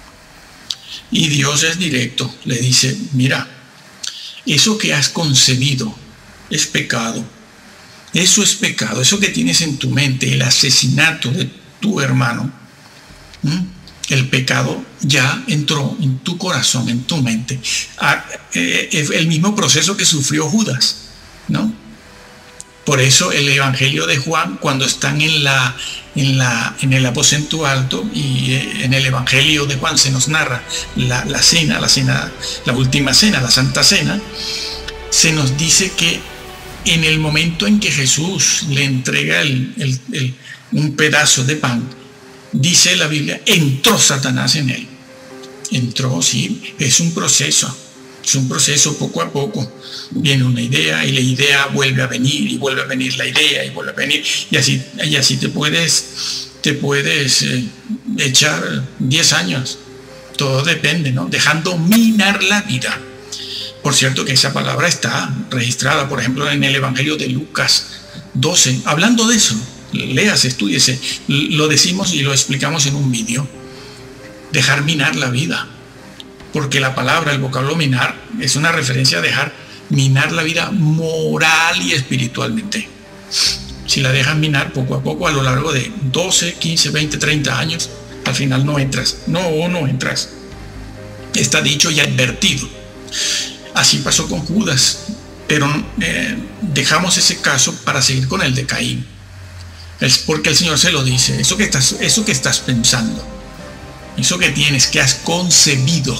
Y Dios es directo, le dice, mira, eso que has concebido es pecado. Eso es pecado, eso que tienes en tu mente, el asesinato de tu hermano, ¿m? El pecado ya entró en tu corazón, en tu mente. Ah, eh, el mismo proceso que sufrió Judas, ¿no? Por eso el Evangelio de Juan, cuando están en, la, en, la, en el aposento alto, y en el Evangelio de Juan se nos narra la, la cena, la cena, la última cena, la Santa Cena, se nos dice que en el momento en que Jesús le entrega el, el, el, un pedazo de pan, dice la Biblia, entró Satanás en él. Entró, sí, es un proceso. Es un proceso poco a poco. Viene una idea y la idea vuelve a venir y vuelve a venir la idea y vuelve a venir. Y así, y así te puedes, te puedes eh, echar diez años. Todo depende, ¿no? Dejando minar la vida. Por cierto que esa palabra está registrada, por ejemplo, en el Evangelio de Lucas doce. Hablando de eso, léase, estúdiese. Lo decimos y lo explicamos en un vídeo. Dejar minar la vida. Porque la palabra, el vocablo minar, es una referencia a dejar minar la vida moral y espiritualmente. Si la dejas minar poco a poco a lo largo de doce, quince, veinte, treinta años, al final no entras. No, no entras. Está dicho y advertido. Así pasó con Judas, pero eh, dejamos ese caso para seguir con el de Caín. Es porque el Señor se lo dice. Eso que estás, eso que estás pensando, eso que tienes, que has concebido,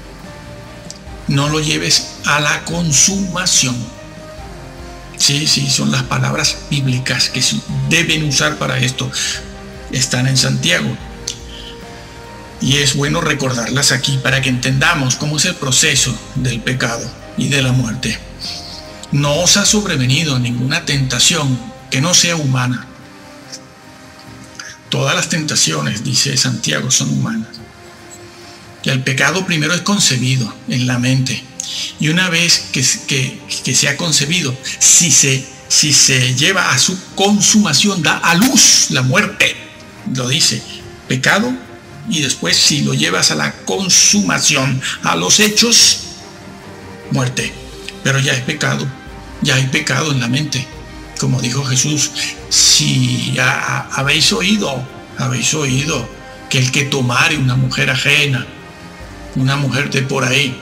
no lo lleves a la consumación. Sí, sí, son las palabras bíblicas que se deben usar para esto. Están en Santiago. Y es bueno recordarlas aquí para que entendamos cómo es el proceso del pecado y de la muerte. No os ha sobrevenido ninguna tentación que no sea humana. Todas las tentaciones, dice Santiago, son humanas. Y el pecado primero es concebido en la mente. Y una vez que, que, que se ha concebido, si se, si se lleva a su consumación, da a luz la muerte. Lo dice, pecado. Y después, si lo llevas a la consumación, a los hechos, muerte. Pero ya es pecado. Ya hay pecado en la mente. Como dijo Jesús, si ya habéis oído, habéis oído que el que tomare una mujer ajena, una mujer de por ahí,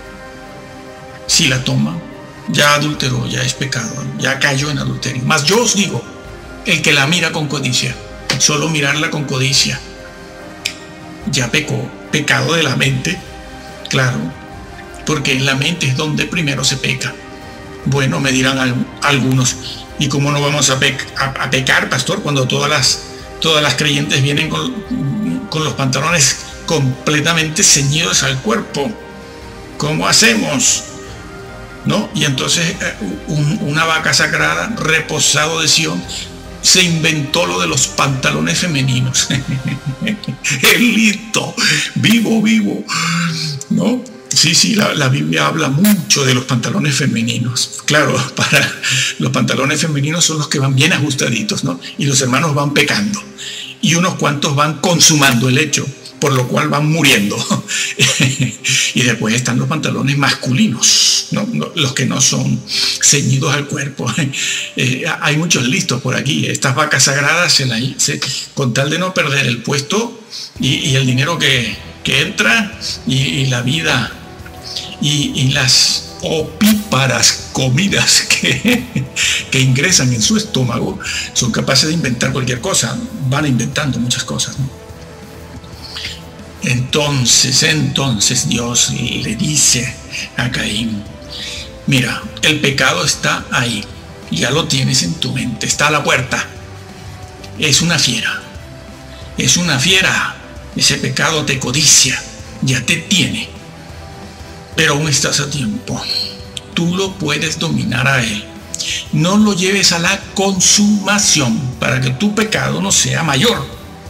si la toma, ya adulteró, ya es pecado, ya cayó en adulterio. Mas yo os digo, el que la mira con codicia, solo mirarla con codicia, ya pecó. Pecado de la mente, claro, porque en la mente es donde primero se peca. Bueno, me dirán algunos, ¿y cómo no vamos a, pe a, a pecar, pastor, cuando todas las, todas las creyentes vienen con, con los pantalones completamente ceñidos al cuerpo? ¿Cómo hacemos? ¿No? Y entonces un, una vaca sagrada, reposado de Sión, se inventó lo de los pantalones femeninos. Listo, vivo, vivo, ¿no? Sí, sí, la, la Biblia habla mucho de los pantalones femeninos. Claro, para los pantalones femeninos son los que van bien ajustaditos, ¿no? Y los hermanos van pecando. Y unos cuantos van consumando el hecho. por lo cual van muriendo. Y después están los pantalones masculinos, ¿no? Los que no son ceñidos al cuerpo. Eh, hay muchos listos por aquí. Estas vacas sagradas, se la, se, con tal de no perder el puesto y, y el dinero que, que entra y, y la vida y, y las opíparas comidas que, que ingresan en su estómago, son capaces de inventar cualquier cosa. Van inventando muchas cosas, ¿no? Entonces, entonces Dios le dice a Caín: mira, el pecado está ahí, ya lo tienes en tu mente, está a la puerta. Es una fiera, es una fiera. Ese pecado te codicia, ya te tiene. Pero aún estás a tiempo. Tú lo puedes dominar a él. No lo lleves a la consumación para que tu pecado no sea mayor.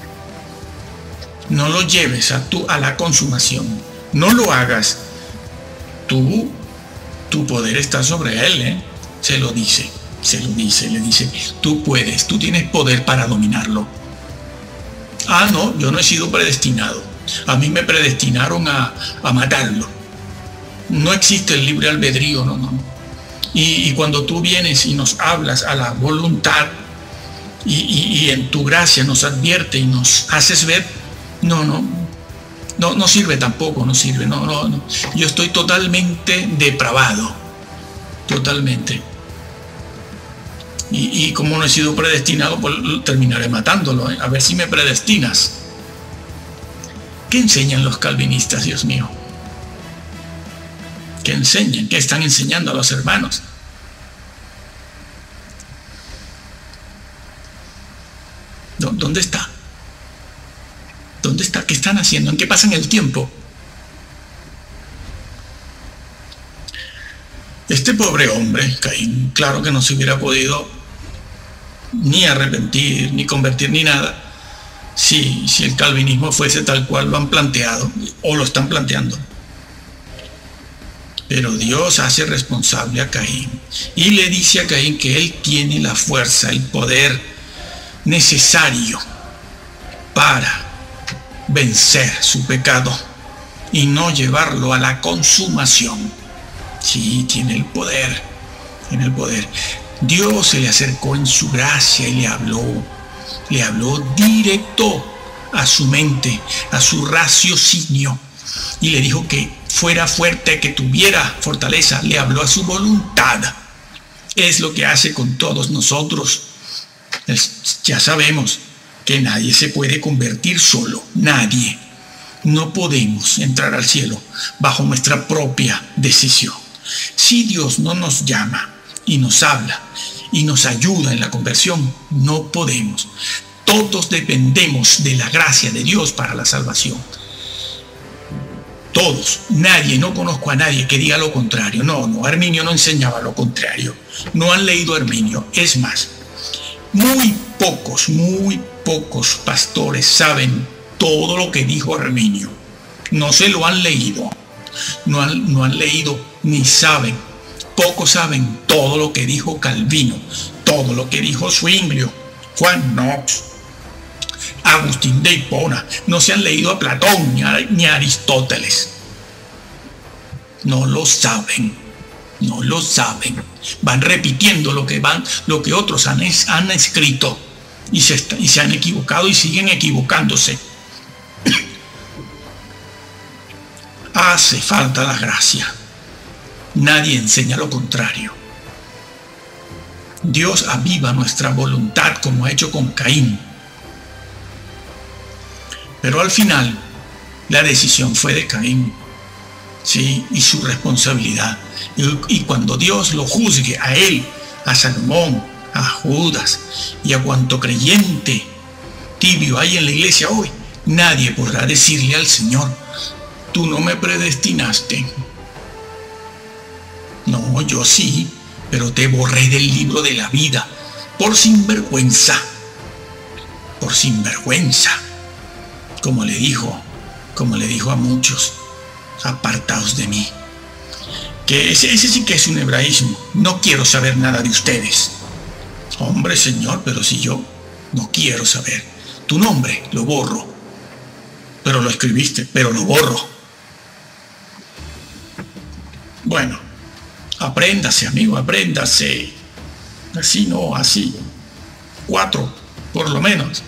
No lo lleves a, tu, a la consumación. No lo hagas. Tú, tu poder está sobre él, ¿eh? Se lo dice, se lo dice, le dice, tú puedes, tú tienes poder para dominarlo. Ah, no, yo no he sido predestinado. A mí me predestinaron a, a matarlo. No existe el libre albedrío, no, no. Y, y cuando tú vienes y nos hablas a la voluntad y, y, y en tu gracia nos advierte y nos haces ver, no, no, no, no sirve tampoco, no sirve, no, no, no. Yo estoy totalmente depravado, totalmente. Y, y como no he sido predestinado, pues terminaré matándolo, ¿eh? A ver si me predestinas. ¿Qué enseñan los calvinistas, Dios mío? ¿Qué enseñan? ¿Qué están enseñando a los hermanos? ¿Dónde está? ¿Dónde está? ¿Qué están haciendo? ¿En qué pasan el tiempo? Este pobre hombre, Caín, claro que no se hubiera podido ni arrepentir, ni convertir, ni nada, si, si el calvinismo fuese tal cual lo han planteado, o lo están planteando. Pero Dios hace responsable a Caín y le dice a Caín que él tiene la fuerza, el poder necesario para vencer su pecado y no llevarlo a la consumación. Sí, tiene el poder, tiene el poder. Dios se le acercó en su gracia y le habló, le habló directo a su mente, a su raciocinio, y le dijo que fuera fuerte, que tuviera fortaleza. Le habló a su voluntad. Es lo que hace con todos nosotros. Es, ya sabemos que nadie se puede convertir solo, nadie. No podemos entrar al cielo bajo nuestra propia decisión. Si Dios no nos llama y nos habla y nos ayuda en la conversión, no podemos. Todos dependemos de la gracia de Dios para la salvación. Todos, nadie, no conozco a nadie que diga lo contrario. No, no, Arminio no enseñaba lo contrario. No han leído a Arminio. Es más, muy pocos, muy pocos pastores saben todo lo que dijo Arminio. No se lo han leído. No han, no han leído ni saben. Pocos saben todo lo que dijo Calvino, todo lo que dijo Zwinglio, Juan Knox, Agustín de Hipona. No se han leído a Platón ni a, ni a Aristóteles. No lo saben, no lo saben. Van repitiendo lo que van, lo que otros han, han escrito y se, y se han equivocado y siguen equivocándose. Hace falta la gracia. Nadie enseña lo contrario. Dios aviva nuestra voluntad como ha hecho con Caín. Pero al final, la decisión fue de Caín, sí, y su responsabilidad. Y, y cuando Dios lo juzgue a él, a Salomón, a Judas y a cuanto creyente tibio hay en la iglesia hoy, nadie podrá decirle al Señor: tú no me predestinaste. No, yo sí, pero te borré del libro de la vida por sinvergüenza, por sinvergüenza. Como le dijo, como le dijo a muchos: apartaos de mí. Que ese, ese sí que es un hebraísmo. No quiero saber nada de ustedes. Hombre, Señor, pero si yo no quiero saber. Tu nombre lo borro. pero lo escribiste, pero lo borro. Bueno, apréndase, amigo, apréndase. Así no, así. Cuatro, por lo menos.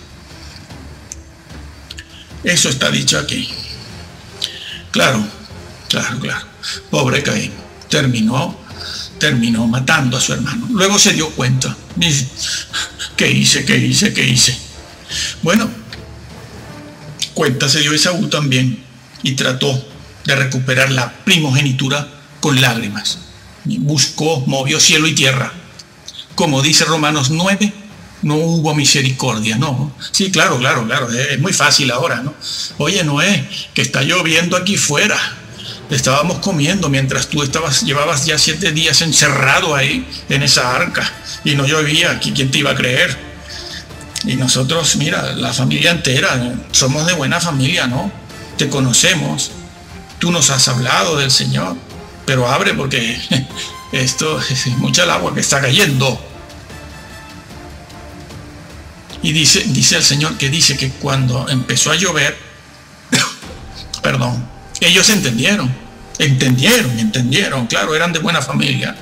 Eso está dicho aquí. Claro, claro, claro. Pobre Caín. Terminó, terminó matando a su hermano. Luego se dio cuenta. Dice, ¿qué hice, qué hice, qué hice? Bueno, cuenta se dio Esaú también y trató de recuperar la primogenitura con lágrimas. Buscó, movió cielo y tierra. Como dice Romanos nueve, no hubo misericordia, ¿no? Sí, claro, claro, claro, es muy fácil ahora, ¿no? Oye, Noé, que está lloviendo aquí fuera. Estábamos comiendo mientras tú estabas, llevabas ya siete días encerrado ahí en esa arca y no llovía. ¿Quién te iba a creer? Y nosotros, mira, la familia entera, somos de buena familia, ¿no? Te conocemos, tú nos has hablado del Señor, pero abre porque esto es mucha el agua que está cayendo. Y dice, dice el Señor que dice que cuando empezó a llover, perdón, ellos entendieron, entendieron, entendieron, claro, eran de buena familia.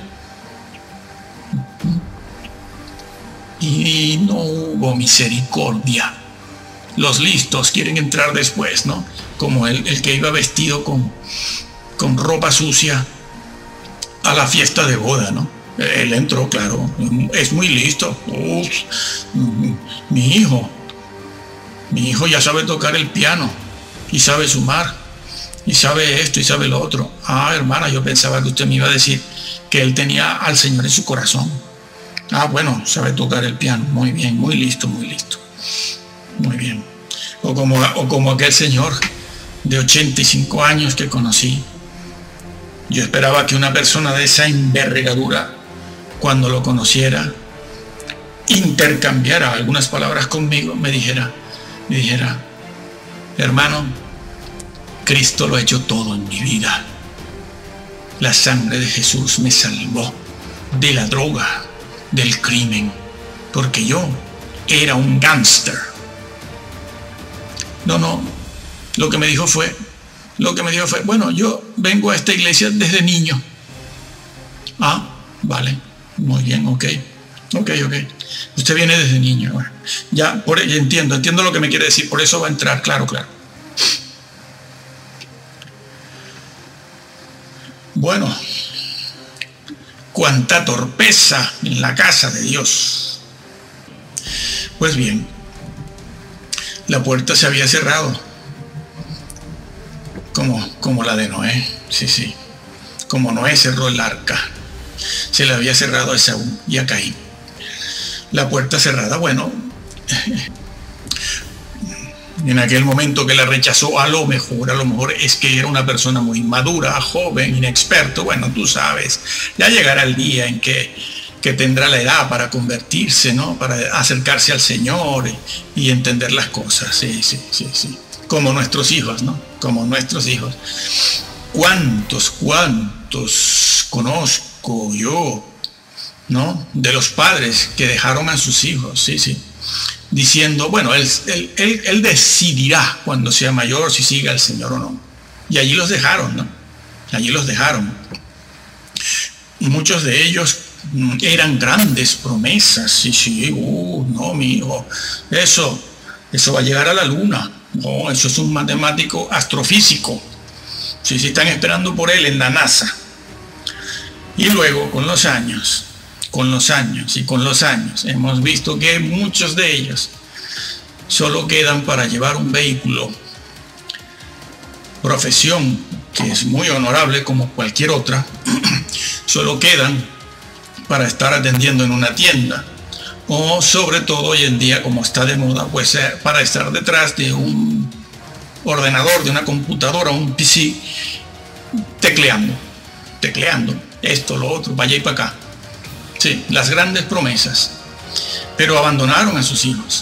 Y no hubo misericordia. Los listos quieren entrar después, ¿no? Como el, el que iba vestido con, con ropa sucia a la fiesta de boda, ¿no? Él entró, claro, es muy listo. Uf, mi hijo, mi hijo ya sabe tocar el piano y sabe sumar y sabe esto y sabe lo otro. Ah, hermana, yo pensaba que usted me iba a decir que él tenía al Señor en su corazón. Ah, bueno, sabe tocar el piano, muy bien, muy listo, muy listo, muy bien. O como, o como aquel señor de ochenta y cinco años que conocí. Yo esperaba que una persona de esa envergadura, cuando lo conociera, intercambiara algunas palabras conmigo, me dijera, me dijera, hermano, Cristo lo ha hecho todo en mi vida. La sangre de Jesús me salvó de la droga, del crimen, porque yo era un gángster. No, no, lo que me dijo fue, lo que me dijo fue, bueno, yo vengo a esta iglesia desde niño. Ah, vale, muy bien, ok, ok, ok. Usted viene desde niño. Bueno, ya, por, ya entiendo, entiendo lo que me quiere decir, por eso va a entrar, claro, claro. Bueno, cuánta torpeza en la casa de Dios. Pues bien, la puerta se había cerrado, como, como la de Noé, sí, sí, como Noé cerró el arca, se le había cerrado a Esaú y a Caín. La puerta cerrada, bueno, en aquel momento que la rechazó, a lo mejor, a lo mejor es que era una persona muy madura, joven, inexperto, bueno, tú sabes, ya llegará el día en que, que tendrá la edad para convertirse, ¿no? Para acercarse al Señor y, y entender las cosas, sí, sí, sí, sí, como nuestros hijos, ¿no? Como nuestros hijos. ¿Cuántos, cuántos conozco yo, ¿no? De los padres que dejaron a sus hijos, sí, sí, diciendo, bueno, él, él, él, él decidirá cuando sea mayor si sigue al Señor o no. Y allí los dejaron, ¿no? Allí los dejaron. Y muchos de ellos eran grandes promesas. Sí, sí, uh, no, mi hijo, eso, eso va a llegar a la luna. No, eso es un matemático astrofísico. Sí, sí, están esperando por él en la NASA. Y luego, con los años, con los años y con los años, hemos visto que muchos de ellos solo quedan para llevar un vehículo, profesión que es muy honorable como cualquier otra, solo quedan para estar atendiendo en una tienda, o sobre todo hoy en día, como está de moda, pues para estar detrás de un ordenador, de una computadora, un P C, tecleando, tecleando, esto, lo otro, para allá y para acá. Sí, las grandes promesas, pero abandonaron a sus hijos.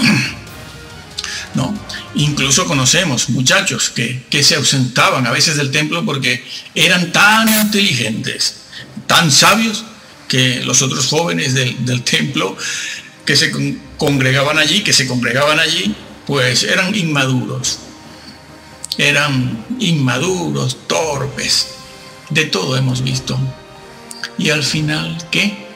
No, incluso conocemos muchachos que, que se ausentaban a veces del templo porque eran tan inteligentes, tan sabios, que los otros jóvenes del, del templo que se con, congregaban allí, que se congregaban allí, pues eran inmaduros. eran inmaduros, torpes, de todo hemos visto. Y al final, ¿qué?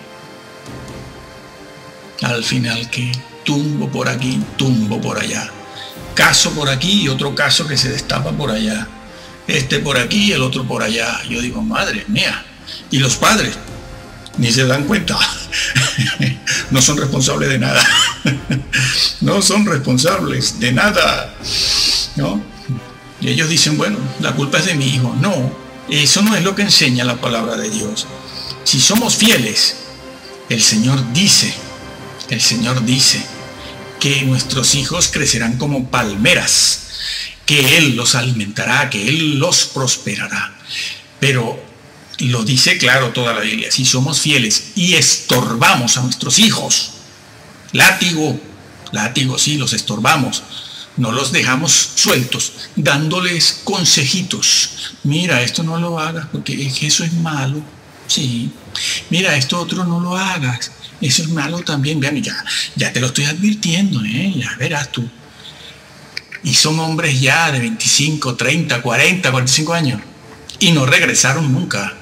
Al final, ¿qué? Tumbo por aquí, tumbo por allá. Caso por aquí y otro caso que se destapa por allá. Este por aquí y el otro por allá. Yo digo, madre mía. Y los padres ni se dan cuenta. No son responsables de nada. No son responsables de nada, ¿no? Y ellos dicen, bueno, la culpa es de mi hijo. No, eso no es lo que enseña la palabra de Dios. Si somos fieles, el Señor dice, el Señor dice que nuestros hijos crecerán como palmeras, que Él los alimentará, que Él los prosperará. Pero lo dice claro toda la Biblia, si somos fieles y estorbamos a nuestros hijos, látigo, látigo, sí, los estorbamos, no los dejamos sueltos, dándoles consejitos. Mira, esto no lo hagas porque eso es malo. Sí. Mira, esto otro no lo hagas. Eso es malo también. Vean, ya, ya te lo estoy advirtiendo, ¿eh? Ya verás tú. Y son hombres ya de veinticinco, treinta, cuarenta, cuarenta y cinco años. Y no regresaron nunca.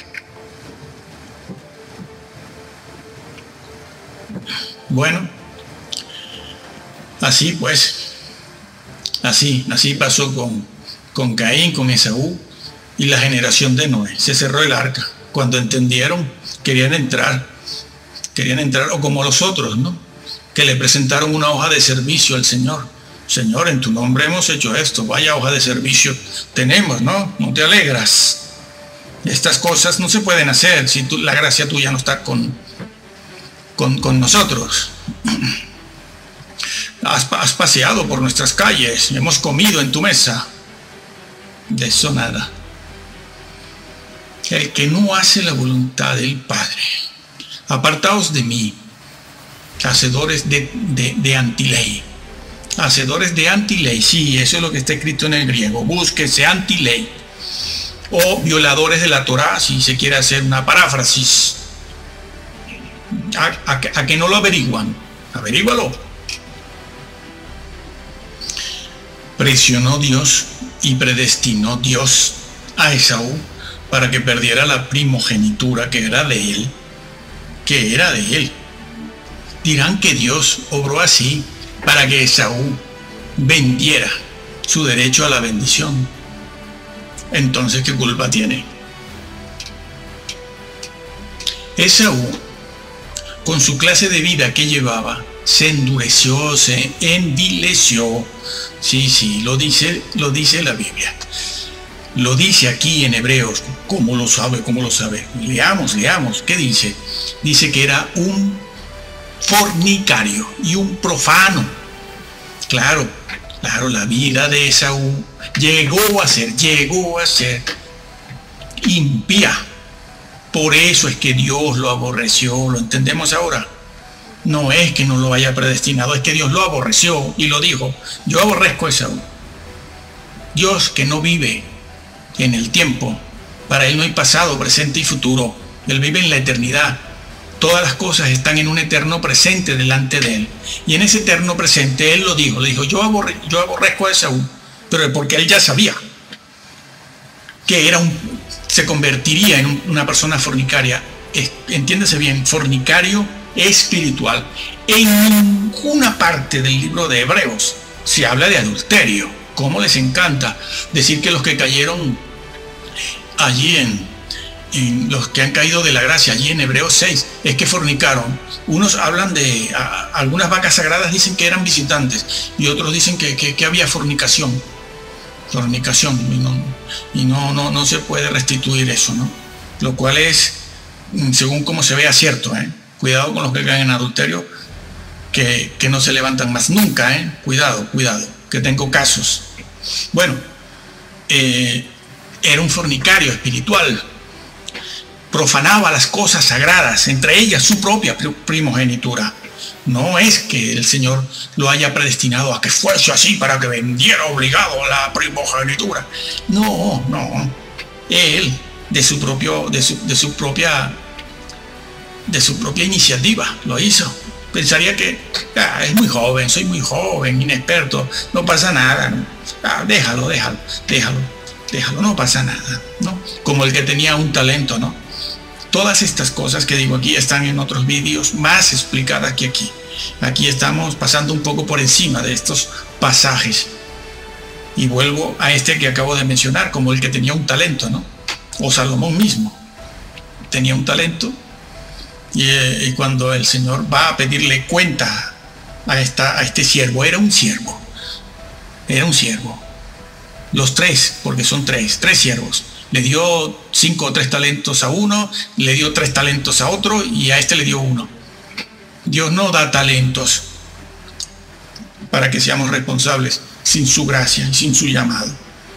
Bueno, así pues, así, así pasó con, con Caín, con Esaú y la generación de Noé. Se cerró el arca. Cuando entendieron, querían entrar, querían entrar, o como los otros, ¿no? Que le presentaron una hoja de servicio al Señor. Señor, en tu nombre hemos hecho esto, vaya hoja de servicio tenemos, ¿no? No te alegras. Estas cosas no se pueden hacer si tú, la gracia tuya no está con, con, con nosotros. Has, has paseado por nuestras calles, hemos comido en tu mesa. De eso nada. El que no hace la voluntad del Padre, apartaos de mí, hacedores de, de, de antiley. Hacedores de antiley, sí, eso es lo que está escrito en el griego. Búsquese antiley. O violadores de la Torá, si se quiere hacer una paráfrasis. ¿A, a, a que no lo averiguan? Averígualo. Presionó Dios y predestinó Dios a Esaú para que perdiera la primogenitura que era de él, que era de él. Dirán que Dios obró así para que Esaú vendiera su derecho a la bendición. Entonces, ¿qué culpa tiene? Esaú, con su clase de vida que llevaba, se endureció, se envileció. Sí, sí, lo dice, lo dice la Biblia. Lo dice aquí en Hebreos. ¿Cómo lo sabe? ¿Cómo lo sabe? Leamos, leamos. ¿Qué dice? Dice que era un fornicario y un profano. Claro, claro, la vida de Esaú llegó a ser, llegó a ser impía. Por eso es que Dios lo aborreció. ¿Lo entendemos ahora? No es que no lo haya predestinado, es que Dios lo aborreció y lo dijo. Yo aborrezco a Esaú. Dios, que no vive en el tiempo, para él no hay pasado, presente y futuro. Él vive en la eternidad. Todas las cosas están en un eterno presente delante de él. Y en ese eterno presente él lo dijo. Le dijo, yo, aborre, yo aborrezco a Esaú, pero porque él ya sabía que era un, se convertiría en un, una persona fornicaria. Entiéndase bien, fornicario espiritual. En ninguna parte del libro de Hebreos se habla de adulterio. ¿Cómo les encanta decir que los que cayeron allí en, en los que han caído de la gracia, allí en Hebreos seis, es que fornicaron? Unos hablan de, a, algunas vacas sagradas dicen que eran visitantes y otros dicen que, que, que había fornicación. Fornicación, y, no, y no, no, no se puede restituir eso, ¿no? Lo cual es, según como se vea, cierto, ¿eh? Cuidado con los que caen en adulterio, que, que no se levantan más nunca, ¿eh? Cuidado, cuidado, que tengo casos. Bueno, eh, era un fornicario espiritual, profanaba las cosas sagradas, entre ellas su propia primogenitura. No es que el Señor lo haya predestinado a que fuese así para que vendiera obligado a la primogenitura. No, no. Él, de su propio, de su, de su propia, de su propia iniciativa, lo hizo. Pensaría que ah, es muy joven, soy muy joven, inexperto, no pasa nada, ¿no? Ah, déjalo, déjalo, déjalo, déjalo, no pasa nada, ¿no? Como el que tenía un talento, ¿no? Todas estas cosas que digo aquí están en otros vídeos más explicadas que aquí. Aquí estamos pasando un poco por encima de estos pasajes. Y vuelvo a este que acabo de mencionar, como el que tenía un talento, ¿no? O Salomón mismo tenía un talento. Y, eh, y cuando el Señor va a pedirle cuenta a, esta, a este siervo, era un siervo. Era un siervo. Los tres, porque son tres, tres siervos. Le dio cinco o tres talentos a uno, le dio tres talentos a otro y a este le dio uno. Dios no da talentos para que seamos responsables sin su gracia y sin su llamado.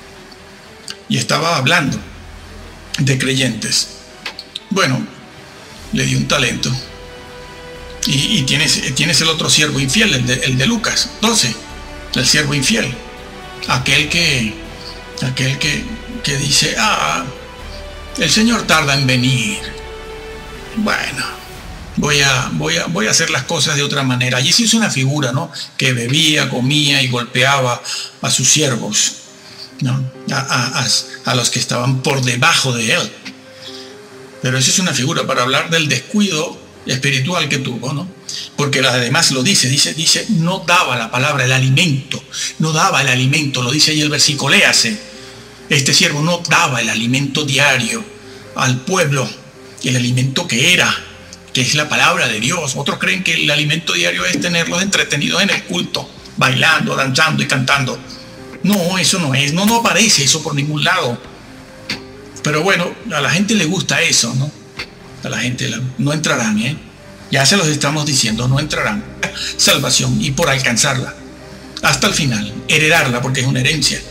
Y estaba hablando de creyentes. Bueno, le dio un talento. Y, y tienes, tienes el otro siervo infiel, el de, el de Lucas doce, el siervo infiel. Aquel que, aquel que, que dice, ah, el Señor tarda en venir. Bueno, voy a, voy a, voy a hacer las cosas de otra manera. Allí se hizo una figura, ¿no? Que bebía, comía y golpeaba a sus siervos, ¿no? A, a, a, a los que estaban por debajo de él. Pero eso es una figura para hablar del descuido espiritual que tuvo, ¿no? Porque además lo dice, dice, dice, no daba la palabra, el alimento, no daba el alimento, lo dice ahí el versículo, léase. Este siervo no daba el alimento diario al pueblo, el alimento que era, que es la palabra de Dios. Otros creen que el alimento diario es tenerlos entretenidos en el culto, bailando, danzando y cantando. No, eso no es, no, no aparece eso por ningún lado. Pero bueno, a la gente le gusta eso, ¿no? A la gente la, no entrarán, ¿eh? Ya se los estamos diciendo, no entrarán. Salvación y por alcanzarla hasta el final, heredarla porque es una herencia.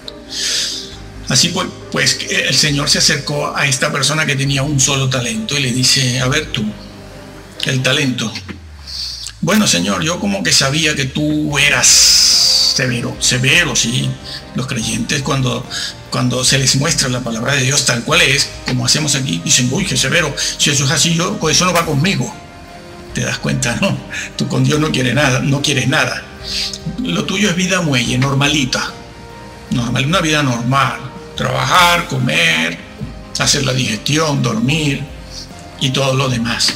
Así pues, pues el Señor se acercó a esta persona que tenía un solo talento y le dice, a ver tú, el talento. Bueno, Señor, yo como que sabía que tú eras severo, severo, sí. Los creyentes cuando, cuando se les muestra la palabra de Dios tal cual es, como hacemos aquí, dicen, uy, qué severo, si eso es así, yo, pues eso no va conmigo. Te das cuenta, ¿no? Tú con Dios no quieres nada, no quieres nada. Lo tuyo es vida muelle, normalita. Normal, una vida normal. Trabajar, comer, hacer la digestión, dormir y todo lo demás.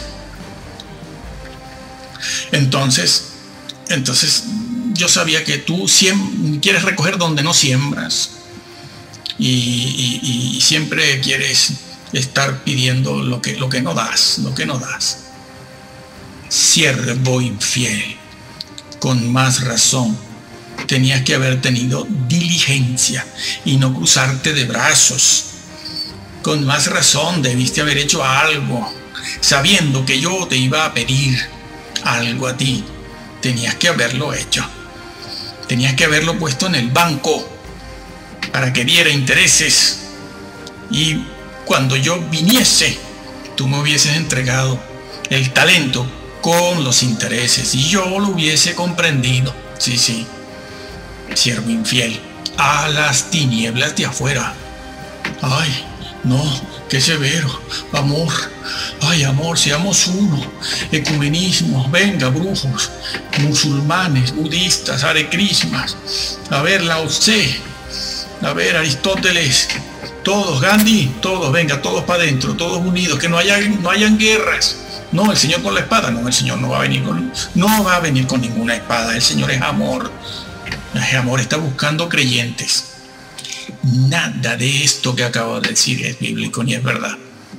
Entonces, entonces yo sabía que tú siem- quieres recoger donde no siembras y, y, y siempre quieres estar pidiendo lo que, lo que no das, lo que no das. Siervo infiel, con más razón tenías que haber tenido diligencia y no cruzarte de brazos. Con más razón debiste haber hecho algo, sabiendo que yo te iba a pedir algo a ti. Tenías que haberlo hecho. Tenías que haberlo puesto en el banco para que diera intereses. Y cuando yo viniese, tú me hubieses entregado el talento con los intereses y yo lo hubiese comprendido. Sí, sí. Siervo infiel, a las tinieblas de afuera. Ay, no, qué severo. Amor, ay, amor, seamos uno. Ecumenismo, venga, brujos, musulmanes, budistas, Hare Krishnas, a ver, Lao Tse, a ver, Aristóteles, todos, Gandhi, todos, venga, todos para adentro, todos unidos, que no haya, no hayan guerras. No, el Señor con la espada, no, el Señor no va a venir con, no va a venir con ninguna espada. El Señor es amor. El amor está buscando creyentes. Nada de esto que acabo de decir es bíblico ni es verdad.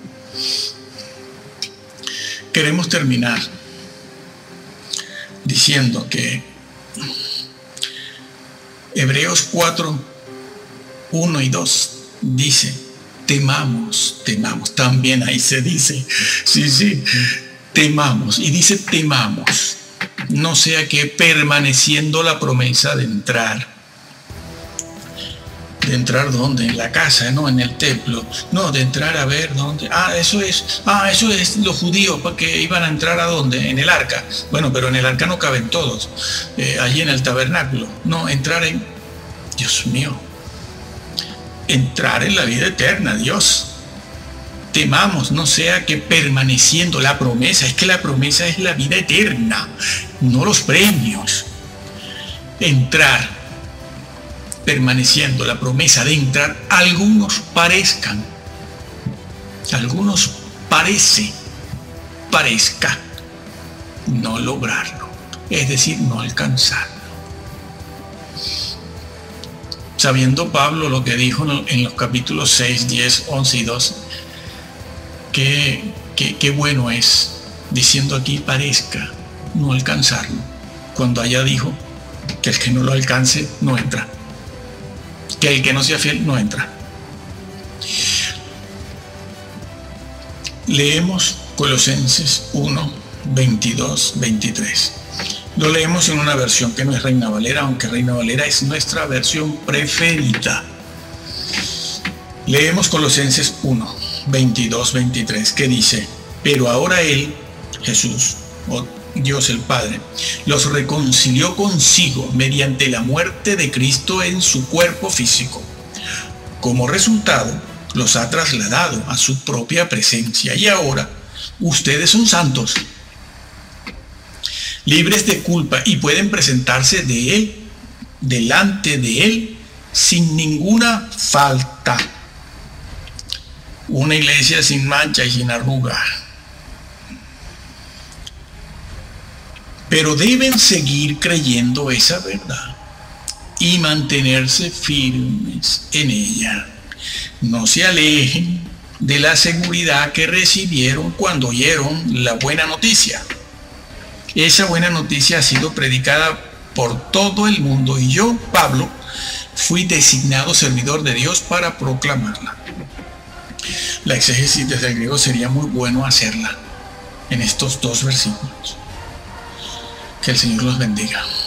Queremos terminar diciendo que Hebreos cuatro, uno y dos dice, temamos, temamos. También ahí se dice, sí, sí, temamos. Y dice temamos. No sea que permaneciendo la promesa de entrar. ¿De entrar dónde? En la casa, no en el templo. No, de entrar a ver dónde. Ah, eso es. Ah, eso es los judíos que iban a entrar a dónde? En el arca. Bueno, pero en el arca no caben todos. Eh, allí en el tabernáculo. No, entrar en. Dios mío. Entrar en la vida eterna, Dios. Temamos, no sea que permaneciendo la promesa, es que la promesa es la vida eterna. no los premios. Entrar, permaneciendo la promesa de entrar, algunos parezcan, algunos parece, parezca no lograrlo, es decir, no alcanzarlo. Sabiendo Pablo lo que dijo en los capítulos seis, diez, once y doce, que, que, que bueno es, diciendo aquí parezca no alcanzarlo, cuando allá dijo que el que no lo alcance no entra, que el que no sea fiel no entra. Leemos Colosenses uno, veintidós, veintitrés. Lo leemos en una versión que no es Reina Valera, aunque Reina Valera es nuestra versión preferida. Leemos Colosenses uno, veintidós, veintitrés, que dice: pero ahora Él, Jesús, o Dios el Padre, los reconcilió consigo mediante la muerte de Cristo en su cuerpo físico. Como resultado, los ha trasladado a su propia presencia. Y ahora, ustedes son santos, libres de culpa, y pueden presentarse de Él, delante de Él, sin ninguna falta. Una iglesia sin mancha y sin arruga. Pero deben seguir creyendo esa verdad y mantenerse firmes en ella. No se alejen de la seguridad que recibieron cuando oyeron la buena noticia. Esa buena noticia ha sido predicada por todo el mundo y yo, Pablo, fui designado servidor de Dios para proclamarla. La exégesis desde el griego sería muy bueno hacerla en estos dos versículos. Que el Señor los bendiga.